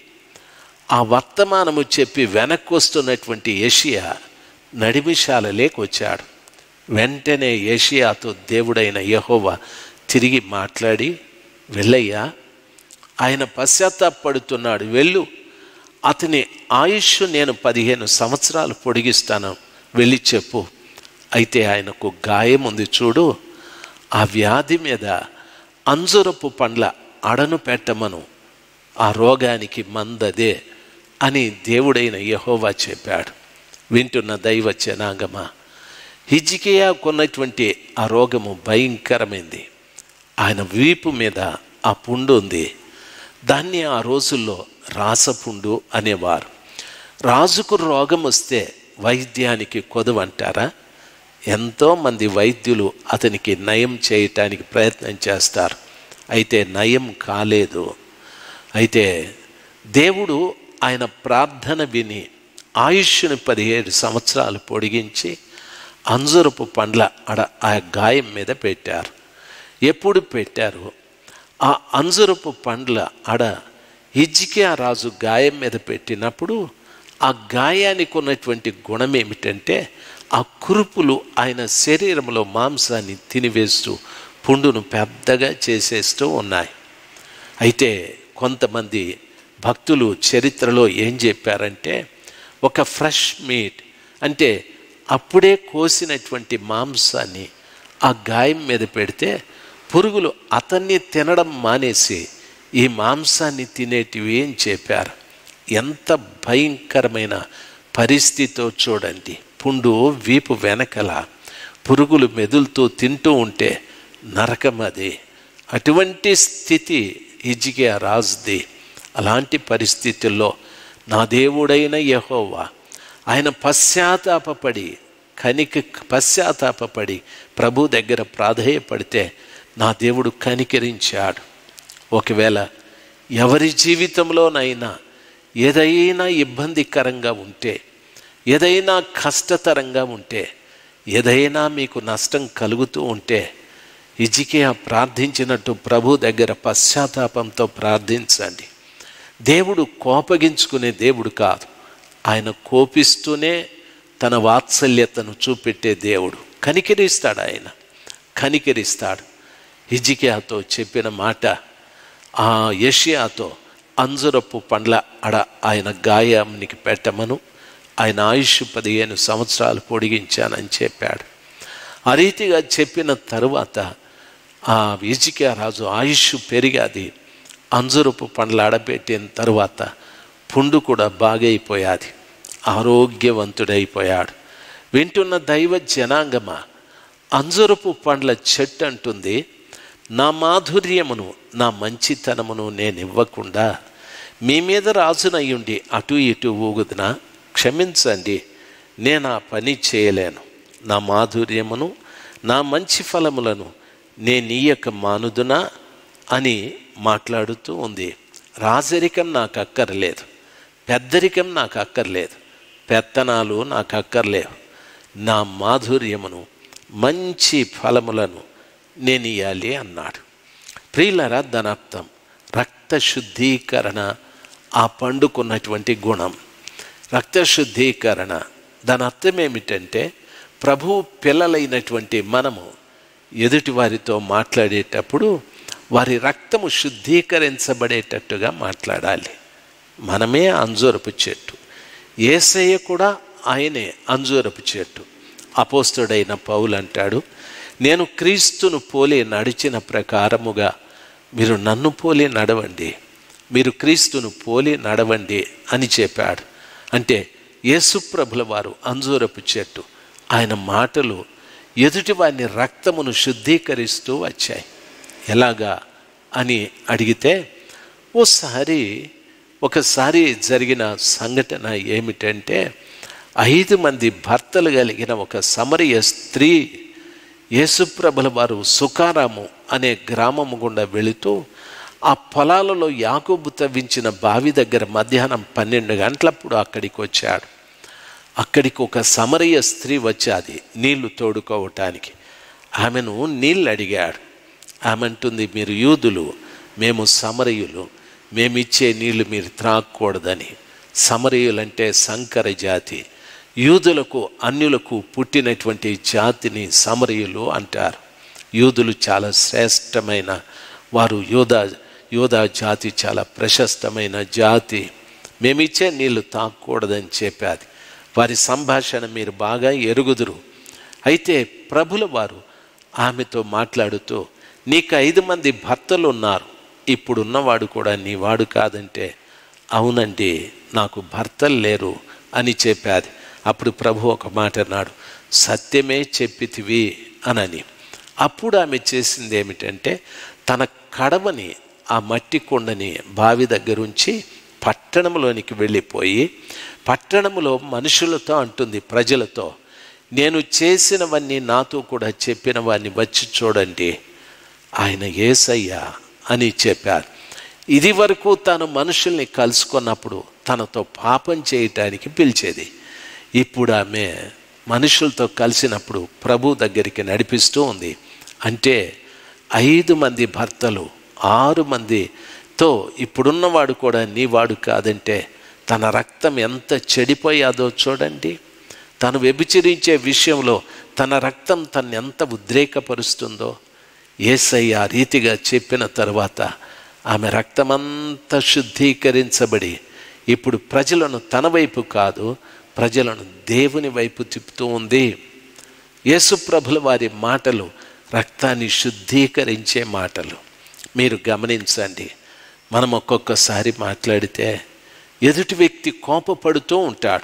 ఆ వర్తమానము చెప్పి వెనక్కి వస్తున్నటువంటి యెషయా నడిమిషాలలోకి వచ్చాడు. వెంటనే యెషయాతో దేవుడైన యెహోవా తిరిగి మాట్లాడి, వెళ్ళయ్యా, ఆయన పశ్చాత్తాపడుతున్నాడు, వెళ్ళు, అతని ఆయుష్ నేను పదిహేను సంవత్సరాలు పొడిగిస్తాను, వెళ్ళి చెప్పు. అయితే ఆయనకు గాయం ఉంది చూడు, ఆ వ్యాధి మీద అంజురపు పండ్ల అడను పెట్టమను, ఆ రోగానికి మందదే అని దేవుడైన యెహోవా చెప్పాడు. వింటున్న దైవ జనాంగమా, హిజ్కియా కొన్నటువంటి ఆ రోగము భయంకరమైంది. ఆయన వీపు మీద ఆ పుండు ఉంది. దాన్ని ఆ రోజుల్లో రాసపుండు అనేవారు. రాజుకు రోగం వస్తే వైద్యానికి కొదవంటారా? ఎంతోమంది వైద్యులు అతనికి నయం చేయటానికి ప్రయత్నం చేస్తారు, అయితే నయం కాలేదు. అయితే దేవుడు ఆయన ప్రార్థన విని ఆయుష్ను పదిహేడు సంవత్సరాలు పొడిగించి అంజురపు పండ్ల అడ ఆ గాయం మీద పెట్టారు. ఎప్పుడు పెట్టారు? ఆ అంజురపు పండ్ల అడ హిజ్కియా రాజు గాయం మీద పెట్టినప్పుడు ఆ గాయానికి ఉన్నటువంటి గుణం ఏమిటంటే, ఆ కురుపులు ఆయన శరీరంలో మాంసాన్ని తినివేస్తూ పుండును పెద్దగా చేసేస్తూ ఉన్నాయి. అయితే కొంతమంది భక్తులు చరిత్రలో ఏం చెప్పారంటే, ఒక ఫ్రెష్ మీట్ అంటే అప్పుడే కోసినటువంటి మాంసాన్ని ఆ గాయం మీద పెడితే పురుగులు అతన్ని తినడం మానేసి ఈ మాంసాన్ని తినేటివి అని చెప్పారు. ఎంత భయంకరమైన పరిస్థితితో చూడండి. పుండు వీపు వెనకల పురుగులు మెదులుతూ తింటూ ఉంటే నరకం అది. అటువంటి స్థితి హిజ్కియా రాజుది. అలాంటి పరిస్థితుల్లో నా దేవుడైన యెహోవా ఆయన పశ్చాత్తాపపడి కనిక పశ్చాత్తాపపడి ప్రభు దగ్గర ప్రాధేయపడితే నా దేవుడు కనికరించాడు. ఒకవేళ ఎవరి జీవితంలోనైనా ఏదైనా ఇబ్బందికరంగా ఉంటే, ఏదైనా కష్టతరంగా ఉంటే, ఏదైనా మీకు నష్టం కలుగుతూ ఉంటే హిజ్కియా ప్రార్థించినట్టు ప్రభు దగ్గర పశ్చాత్తాపంతో ప్రార్థించండి. దేవుడు కోపగించుకునే దేవుడు కాదు, ఆయన కోపిస్తూనే తన వాత్సల్యతను చూపెట్టే దేవుడు. కనికరిస్తాడు, ఆయన కనికరిస్తాడు. హిజ్కియాతో చెప్పిన మాట ఆ యెషయాతో అంజురపు పండ్ల అడ ఆయన గాయానికి పెట్టమను, ఆయన ఆయుష్ పదిహేను సంవత్సరాలు పొడిగించానని చెప్పాడు. ఆ రీతిగా చెప్పిన తరువాత ఆ హిజ్కియా రాజు ఆయుష్ పెరిగాది. అంజురపు పండ్ల అడపెట్టిన తరువాత పుండు కూడా బాగైపోయాది, ఆరోగ్యవంతుడైపోయాడు. వింటున్న దైవ జనాంగమా, అంజురపు పండ్ల చెట్టు అంటుంది, నా మాధుర్యమును నా మంచితనమును నేను ఇవ్వకుండా మీ మీద రాజునయ్యుండి అటు ఇటు ఊగుదునా? క్షమించండి, నేను ఆ పని చేయలేను. నా మాధుర్యమును నా మంచి ఫలములను నేను ఇయ్యక మానుదునా అని మాట్లాడుతూ ఉంది. రాజరికం నాకు అక్కర్లేదు, పెద్దరికం నాకు అక్కర్లేదు, పెత్తనాలు నాకు అక్కర్లేవు. నా మాధుర్యమును మంచి ఫలములను నేను ఇయ్యాలి అన్నాడు. ప్రియులారా, దాని అర్థం రక్త శుద్ధీకరణ, ఆ పండుకున్నటువంటి గుణం రక్త శుద్ధీకరణ. దాని అర్థం ఏమిటంటే ప్రభు పిల్లలైనటువంటి మనము ఎదుటి వారితో మాట్లాడేటప్పుడు వారి రక్తము శుద్ధీకరించబడేటట్టుగా మాట్లాడాలి. మనమే అంజూరపు చెట్టు, యేసయ్య కూడా ఆయనే అంజూరపు చెట్టు. అపోస్తలుడైన పౌలు అంటాడు, నేను క్రీస్తును పోలి నడిచిన ప్రకారముగా మీరు నన్ను పోలి నడవండి, మీరు క్రీస్తును పోలి నడవండి అని చెప్పాడు. అంటే యేసుప్రభుల వారు అంజూరపు చెట్టు. ఆయన మాటలు ఎదుటి వారిని రక్తమును శుద్ధీకరిస్తూ వచ్చాయి. ఎలాగా అని అడిగితే, ఓసారి ఒకసారి జరిగిన సంఘటన ఏమిటంటే, ఐదు మంది భర్తలు కలిగిన ఒక సమరయ స్త్రీ యేసుప్రభుల వారు సుకారాము అనే గ్రామము గుండా వెళుతూ ఆ పొలాలలో యాకోబు తవ్వించిన బావి దగ్గర మధ్యాహ్నం పన్నెండు గంటలప్పుడు అక్కడికి వచ్చాడు. అక్కడికి ఒక సమరయ స్త్రీ వచ్చాది నీళ్లు తోడుకోవటానికి. ఆమెను నీళ్ళు అడిగాడు. ఆమె అంటుంది, మీరు యూదులు, మేము సమరయులు, మేమిచ్చే నీళ్లు మీరు త్రాగకూడదని. సమరయులంటే సంకర జాతి, యూదులకు అన్యులకు పుట్టినటువంటి జాతిని సమరయులు అంటారు. యూదులు చాలా శ్రేష్టమైన వారు, యోధా యోధా జాతి చాలా ప్రశస్తమైన జాతి, మేమిచ్చే నీళ్లు తాగకూడదని చెప్పాది. వారి సంభాషణ మీరు బాగా ఎరుగుదురు. అయితే ప్రభుల వారు ఆమెతో మాట్లాడుతూ, నీకు ఐదు మంది భర్తలు ఉన్నారు, ఇప్పుడున్నవాడు కూడా నీ వాడు కాదంటే, అవునండి నాకు భర్తలు లేరు అని చెప్పాది. అప్పుడు ప్రభు ఒక మాట అన్నాడు, సత్యమే చెప్పితివి అనని. అప్పుడు ఆమె చేసింది ఏమిటంటే, తన కడవని ఆ మట్టి కొండని బావి దగ్గరుంచి పట్టణంలోనికి వెళ్ళిపోయి పట్టణంలో మనుషులతో అంటుంది, ప్రజలతో, నేను చేసినవన్నీ నాతో కూడా చెప్పిన వారిని వచ్చి చూడండి, ఆయన యేసయ్య అని చెప్పారు. ఇది వరకు తాను మనుషుల్ని కలుసుకున్నప్పుడు తనతో పాపం చేయటానికి పిలిచేది. ఇప్పుడు ఆమె మనుషులతో కలిసినప్పుడు ప్రభు దగ్గరికి నడిపిస్తూ ఉంది. అంటే ఐదు మంది భర్తలు, ఆరు మందితో ఇప్పుడున్నవాడు కూడా నీ వాడు కాదంటే తన రక్తం ఎంత చెడిపోయాదో చూడండి. తను వ్యభిచరించే విషయంలో తన రక్తం తను ఎంత ఉద్రేకపరుస్తుందో. యేసయ్య ఆ రీతిగా చెప్పిన తర్వాత ఆమె రక్తమంతా శుద్ధీకరించబడి ఇప్పుడు ప్రజలను తన వైపు కాదు, ప్రజలను దేవుని వైపు తిప్పుతూ ఉంది. యేసుప్రభుల వారి మాటలు రక్తాన్ని శుద్ధీకరించే మాటలు. మీరు గమనించండి, మనం ఒక్కొక్కసారి మాట్లాడితే ఎదుటి వ్యక్తి కోపపడుతూ ఉంటాడు.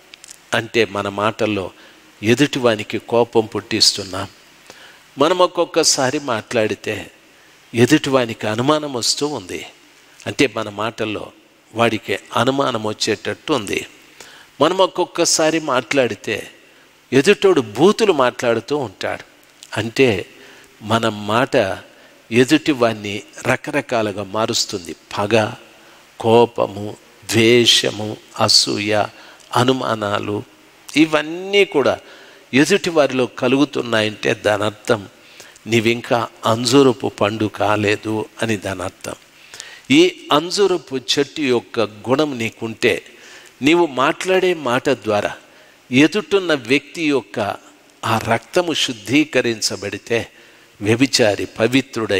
అంటే మన మాటల్లో ఎదుటివానికి కోపం పుట్టిస్తున్నాం. మనం ఒక్కొక్కసారి మాట్లాడితే ఎదుటివానికి అనుమానం వస్తూ ఉంది. అంటే మన మాటల్లో వాడికి అనుమానం వచ్చేటట్టు ఉంది. మనం ఒక్కొక్కసారి మాట్లాడితే ఎదుటోడు బూతులు మాట్లాడుతూ ఉంటాడు. అంటే మన మాట ఎదుటి వాడిని రకరకాలుగా మారుస్తుంది. పగ, కోపము, ద్వేషము, అసూయ, అనుమానాలు ఇవన్నీ కూడా ఎదుటి వారిలో కలుగుతున్నాయంటే దాని అర్థం నీవింకా అంజూరపు పండు కాలేదు అని దాని అర్థం. ఈ అంజూరపు చెట్టు యొక్క గుణం నీకుంటే నీవు మాట్లాడే మాట ద్వారా ఎదుటున్న వ్యక్తి యొక్క ఆ రక్తము శుద్ధీకరించబడితే వ్యభిచారి పవిత్రుడై,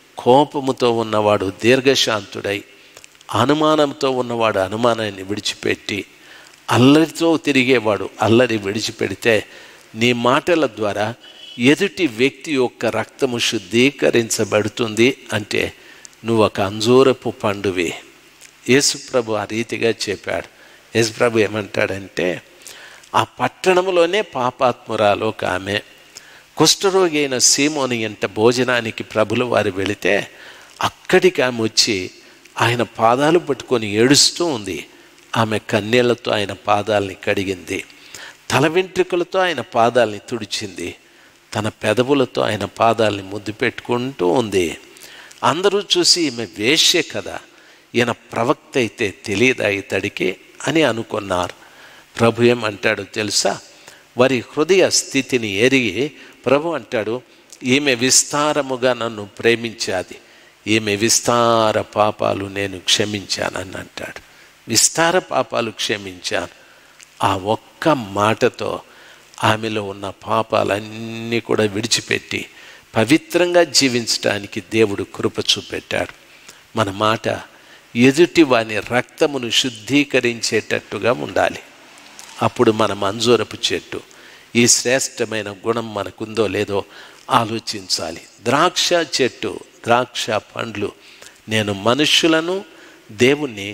కోపముతో ఉన్నవాడు దీర్ఘశాంతుడై, అనుమానంతో ఉన్నవాడు అనుమానాన్ని విడిచిపెట్టి, అల్లరితో తిరిగేవాడు అల్లరి విడిచిపెడితే నీ మాటల ద్వారా ఎదుటి వ్యక్తి యొక్క రక్తము శుద్ధీకరించబడుతుంది. అంటే నువ్వు ఒక అంజూరపు పండువి. యేసుప్రభు ఆ రీతిగా చెప్పాడు. యేసుప్రభు ఏమంటాడంటే, ఆ పట్టణంలోనే పాపాత్మురాలు ఒక ఆమె కుష్ఠరోగి అయిన సీమోని ఎంట భోజనానికి ప్రభుల వారు వెళితే అక్కడికి ఆమె వచ్చి ఆయన పాదాలు పట్టుకొని ఏడుస్తూ ఉంది. ఆమె కన్నీళ్లతో ఆయన పాదాలని కడిగింది, తల వెంట్రుకలతో ఆయన పాదాలని తుడిచింది, తన పెదవులతో ఆయన పాదాలని ముద్దు పెట్టుకుంటూ ఉంది. అందరూ చూసి ఈమె వేశ్య కదా, ఈయన ప్రవక్త అయితే తెలియదా ఇతడికి అని అనుకున్నారు. ప్రభు ఏమంటాడు తెలుసా? వారి హృదయ స్థితిని ఎరిగి ప్రభు అంటాడు, ఈమె విస్తారముగా నన్ను ప్రేమించాది, ఈమె విస్తార పాపాలు నేను క్షమించానని అంటాడు. విస్తార పాపాలు క్షమించాను. ఆ ఒక్క మాటతో ఆమెలో ఉన్న పాపాలన్నీ కూడా విడిచిపెట్టి పవిత్రంగా జీవించడానికి దేవుడు కృప చూపెట్టాడు. మన మాట ఎదుటి వాని రక్తమును శుద్ధీకరించేటట్టుగా ఉండాలి. అప్పుడు మనం అంజూరపు చెట్టు. ఈ శ్రేష్టమైన గుణం మనకుందో లేదో ఆలోచించాలి. ద్రాక్ష చెట్టు, ద్రాక్ష పండ్లు. నేను మనుష్యులను దేవుణ్ణి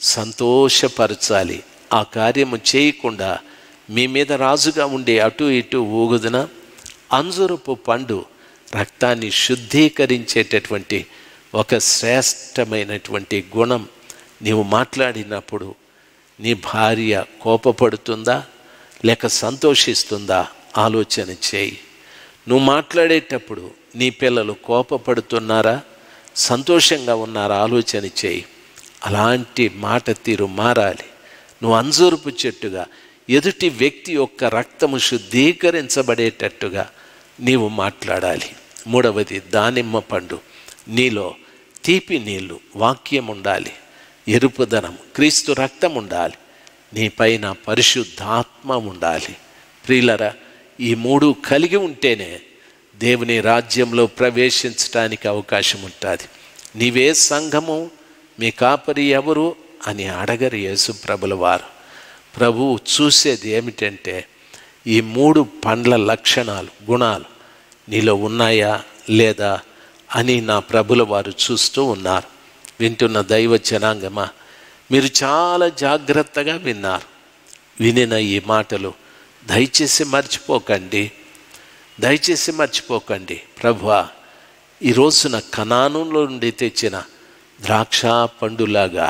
సంతోషపరచాలి. ఆ కార్యము చేయకుండా మీ మీద రాజుగా ఉండే అటు ఇటు ఊగుదున. అంజూరపు పండు రక్తాన్ని శుద్ధీకరించేటటువంటి ఒక శ్రేష్టమైనటువంటి గుణం. నీవు మాట్లాడినప్పుడు నీ భార్య కోపపడుతుందా లేక సంతోషిస్తుందా ఆలోచన చేయి. నువ్వు మాట్లాడేటప్పుడు నీ పిల్లలు కోపపడుతున్నారా సంతోషంగా ఉన్నారా ఆలోచన చేయి. అలాంటి మాట తీరు మారాలి. నువ్వు అంజూరపు చెట్టుగా ఎదుటి వ్యక్తి యొక్క రక్తము శుద్ధీకరించబడేటట్టుగా నీవు మాట్లాడాలి. మూడవది దానిమ్మ పండు. నీలో తీపి నీళ్ళు, వాక్యం ఉండాలి, ఎరుపుదనం, క్రీస్తు రక్తం ఉండాలి, నీ పైన పరిశుద్ధాత్మ ఉండాలి. ప్రియులరా, ఈ మూడు కలిగి ఉంటేనే దేవుని రాజ్యంలో ప్రవేశించడానికి అవకాశం ఉంటుంది. నీవే సంఘము, మీ కాపరి ఎవరు అని అడగరు యేసు ప్రభుల వారు. ప్రభువు చూసేది ఏమిటంటే ఈ మూడు పండ్ల లక్షణాలు, గుణాలు నీలో ఉన్నాయా లేదా అని నా ప్రభుల వారు చూస్తూ ఉన్నారు. వింటున్న దైవ జనాంగమా, మీరు చాలా జాగ్రత్తగా విన్నారు. వినిన ఈ మాటలు దయచేసి మర్చిపోకండి, దయచేసి మర్చిపోకండి. ప్రభువా, ఈ రోజున కనానులో నుండి తెచ్చిన ద్రాక్ష పండులాగా,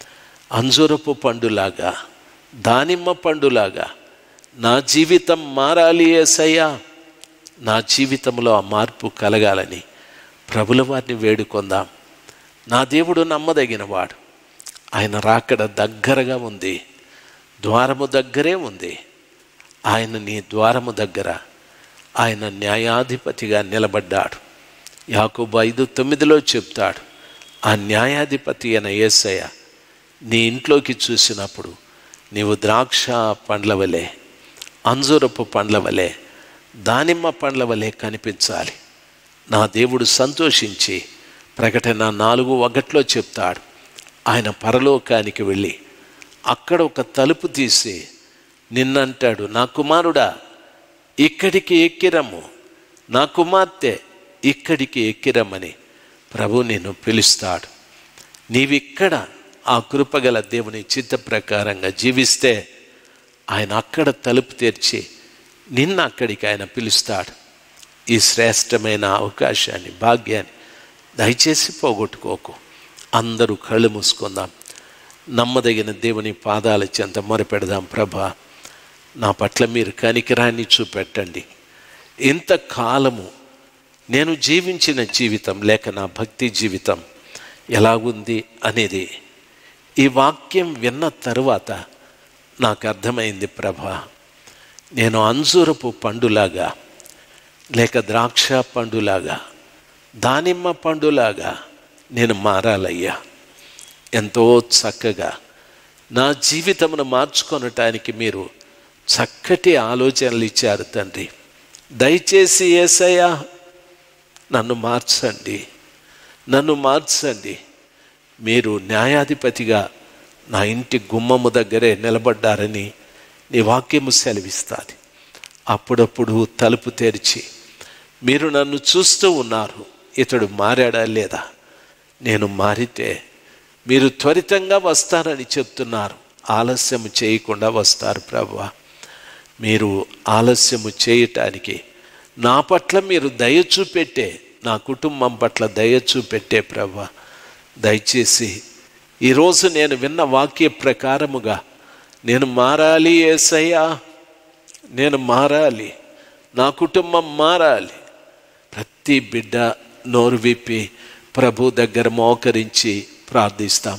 అంజూరపు పండులాగా, దానిమ్మ పండులాగా నా జీవితం మారాలి యేసయ్యా. నా జీవితంలో ఆ మార్పు కలగాలని ప్రభుల వారిని వేడుకొందాం. నా దేవుడు నమ్మదగినవాడు. ఆయన రాకడ దగ్గరగా ఉంది, ద్వారము దగ్గరే ఉంది. ఆయన నీ ద్వారము దగ్గర ఆయన న్యాయాధిపతిగా నిలబడ్డాడు. యాకోబు ఐదు తొమ్మిదిలో చెప్తాడు, ఆ న్యాయాధిపతి అయిన యేసయ్య నీ ఇంట్లోకి చూసినప్పుడు నీవు ద్రాక్ష పండ్ల వలె, అంజూరపు పండ్ల వలె, దానిమ్మ పండ్ల వలె కనిపించాలి. నా దేవుడు సంతోషించి ప్రకటన నాలుగు ఒకటిలో చెప్తాడు, ఆయన పరలోకానికి వెళ్ళి అక్కడ ఒక తలుపు తీసి నిన్నంటాడు, నా కుమారుడా ఇక్కడికి ఎక్కిరమ్ము, నా కుమార్తె ఇక్కడికి ఎక్కిరమ్మని ప్రభు నిన్ను పిలుస్తాడు. నీవిక్కడ ఆ కృపగల దేవుని చిత్త ప్రకారంగా జీవిస్తే ఆయన అక్కడ తలుపు తెరిచి నిన్న అక్కడికి ఆయన పిలుస్తాడు. ఈ శ్రేష్టమైన అవకాశాన్ని, భాగ్యాన్ని దయచేసి పోగొట్టుకోకు. అందరూ కళ్ళు మూసుకుందాం. నమ్మదగిన దేవుని పాదాల చెంత మొరపెడదాం. ప్రభా, నా పట్ల మీరు కనికరాన్ని చూపెట్టండి. ఇంతకాలము నేను జీవించిన జీవితం లేక నా భక్తి జీవితం ఎలాగుంది అనేది ఈ వాక్యం విన్న తరువాత నాకు అర్థమైంది. ప్రభా, నేను అంజూరపు పండులాగా లేక ద్రాక్ష పండులాగా దానిమ్మ పండులాగా నేను మారాలయ్యా. ఎంతో చక్కగా నా జీవితమును మార్చుకొనటానికి మీరు చక్కటి ఆలోచనలు ఇచ్చారు తండ్రి. దయచేసి యేసయ్యా నన్ను మార్చండి, నన్ను మార్చండి. మీరు న్యాయాధిపతిగా నా ఇంటి గుమ్మము దగ్గరే నిలబడ్డారని నీ వాక్యము సెలవిస్తుంది. అప్పుడప్పుడు తలుపు తెరిచి మీరు నన్ను చూస్తూ ఉన్నారు. ఇతడు మారాడా లేదా? నేను మారితే మీరు త్వరితంగా వస్తారని చెప్తున్నారు. ఆలస్యము చేయకుండా వస్తారు ప్రభువా. మీరు ఆలస్యము చేయటానికి నా పట్ల మీరు దయ చూపెట్టే, నా కుటుంబం పట్ల దయ చూపెట్టే ప్రభువా, దయచేసి ఈరోజు నేను విన్న వాక్య ప్రకారముగా నేను మారాలి యేసయ్యా, నేను మారాలి, నా కుటుంబం మారాలి. ప్రతి బిడ్డ నోరు విప్పి ప్రభు దగ్గర మోకరించి ప్రార్థిస్తాం.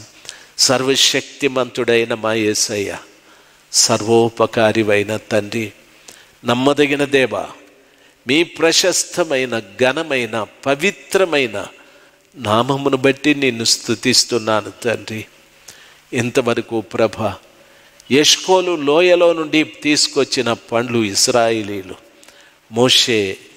సర్వశక్తిమంతుడైన మా యేసయ్య, సర్వోపకారివైన తండ్రి, నమ్మదగిన దేవ, మీ ప్రశస్తమైన ఘనమైన పవిత్రమైన నామమును బట్టి నిన్ను స్తుతిస్తున్నాను తండ్రి. ఇంతవరకు ప్రభ ఎష్కోలు లోయలో నుండి తీసుకొచ్చిన పండ్లు ఇశ్రాయేలీలు మోషే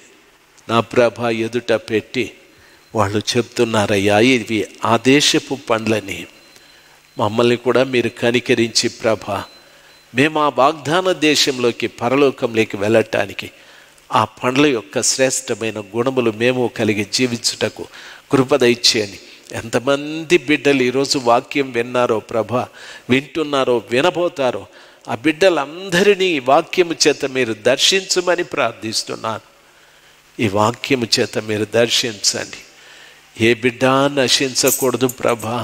నా ప్రభ ఎదుట పెట్టి వాళ్ళు చెప్తున్నారయ్యా, ఇవి ఆ దేశపు పండ్లని. మమ్మల్ని కూడా మీరు కనికరించి ప్రభ మేము ఆ వాగ్దాన దేశంలోకి పరలోకంలోకి వెళ్ళటానికి ఆ పండ్ల యొక్క శ్రేష్టమైన గుణములు మేము కలిగి జీవించుటకు కృపద ఇచ్చేయని. ఎంతమంది బిడ్డలు ఈరోజు వాక్యం విన్నారో ప్రభ, వింటున్నారో, వినబోతారో, ఆ బిడ్డలందరినీ ఈ వాక్యము చేత మీరు దర్శించమని ప్రార్థిస్తున్నాను. ఈ వాక్యము చేత మీరు దర్శించండి. ఏ బిడ్డ నశించకూడదు ప్రభా,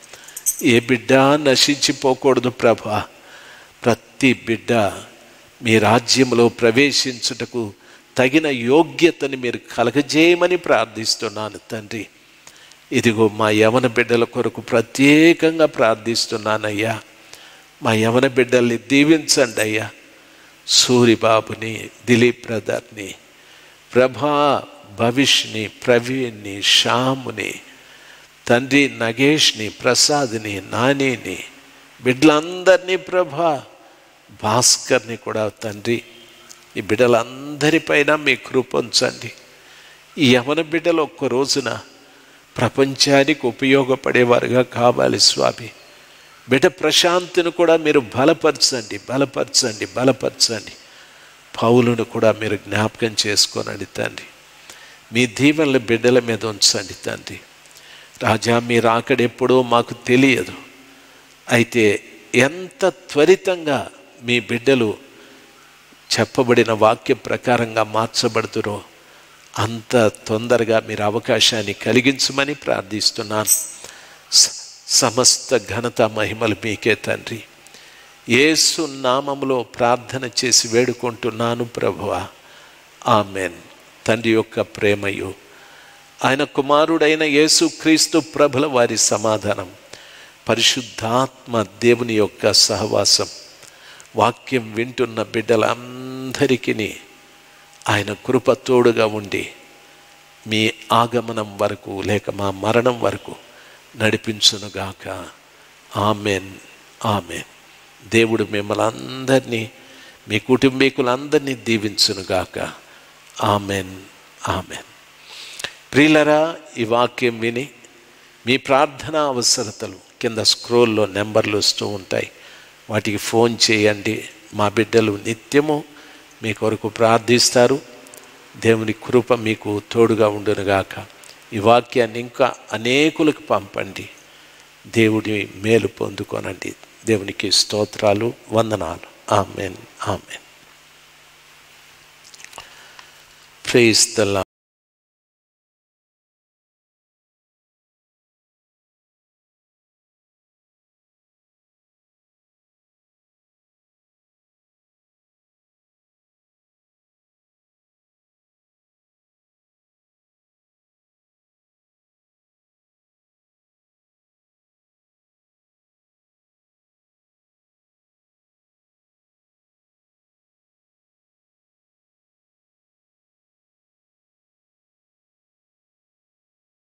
ఏ బిడ్డ నశించిపోకూడదు ప్రభా. ప్రతి బిడ్డ మీ రాజ్యంలో ప్రవేశించుటకు తగిన యోగ్యతని మీరు కలగజేయమని ప్రార్థిస్తున్నాను తండ్రి. ఇదిగో మా యవన బిడ్డల కొరకు ప్రత్యేకంగా ప్రార్థిస్తున్నానయ్యా. మా యవన బిడ్డల్ని దీవించండి అయ్యా. సూరిబాబుని, దిలీప్ బ్రదర్ని, ప్రభా, భవిష్ని, ప్రవీణ్ని, శ్యాముని, తండ్రి నగేష్ని, ప్రసాద్ని, నానిని, బిడ్డలందరినీ ప్రభా, భాస్కర్ని కూడా తండ్రి, ఈ బిడ్డలందరిపైన మీ కృప ఉంచండి. ఈ యవన బిడ్డలు ఒక్క రోజున ప్రపంచానికి ఉపయోగపడేవారుగా కావాలి స్వామి. బిడ్డ ప్రశాంతిని కూడా మీరు బలపరచండి, బలపరచండి, బలపరచండి. పౌలును కూడా మీరు జ్ఞాపకం చేసుకోనండి తండ్రి. మీ దీవెనలు బిడ్డల మీద ఉంచండి తండ్రి. రాజా, మీరు అక్కడెప్పుడో మాకు తెలియదు, అయితే ఎంత త్వరితంగా మీ బిడ్డలు చెప్పబడిన వాక్య ప్రకారంగా మార్చబడుతురో అంత తొందరగా మీరు అవకాశాన్ని కలిగించమని ప్రార్థిస్తున్నాను. సమస్త ఘనత మహిమలు మీకే తండ్రి. యేసు నామములో ప్రార్థన చేసి వేడుకుంటున్నాను ప్రభువా, ఆమెన్. తండ్రి యొక్క ప్రేమయు ఆయన కుమారుడైన యేసు క్రీస్తు ప్రభుల వారి సమాధానం, పరిశుద్ధాత్మ దేవుని యొక్క సహవాసం, వాక్యం వింటున్న బిడ్డలందరికీ ఆయన కృప తోడుగా ఉండి మీ ఆగమనం వరకు లేక మా మరణం వరకు నడిపించునుగాక. Amen, amen. దేవుడు మిమ్మల్ని అందరినీ, మీ కుటుంబీకులందరినీ దీవించునుగాక. Amen, amen. ప్రియులరా, ఈ వాక్యం విని మీ ప్రార్థన అవసరతలు కింద స్క్రోల్లో నెంబర్లు వస్తూ ఉంటాయి, వాటికి ఫోన్ చేయండి. మా బిడ్డలు నిత్యము మీ కొరకు ప్రార్థిస్తారు. దేవుని కృప మీకు తోడుగా ఉండునుగాక. ఈ వాక్యాన్ని ఇంకా అనేకులకు పంపండి. దేవుడి మేలు పొందుకోనండి. దేవునికి స్తోత్రాలు, వందనాలు. Amen, amen. Praise the lord.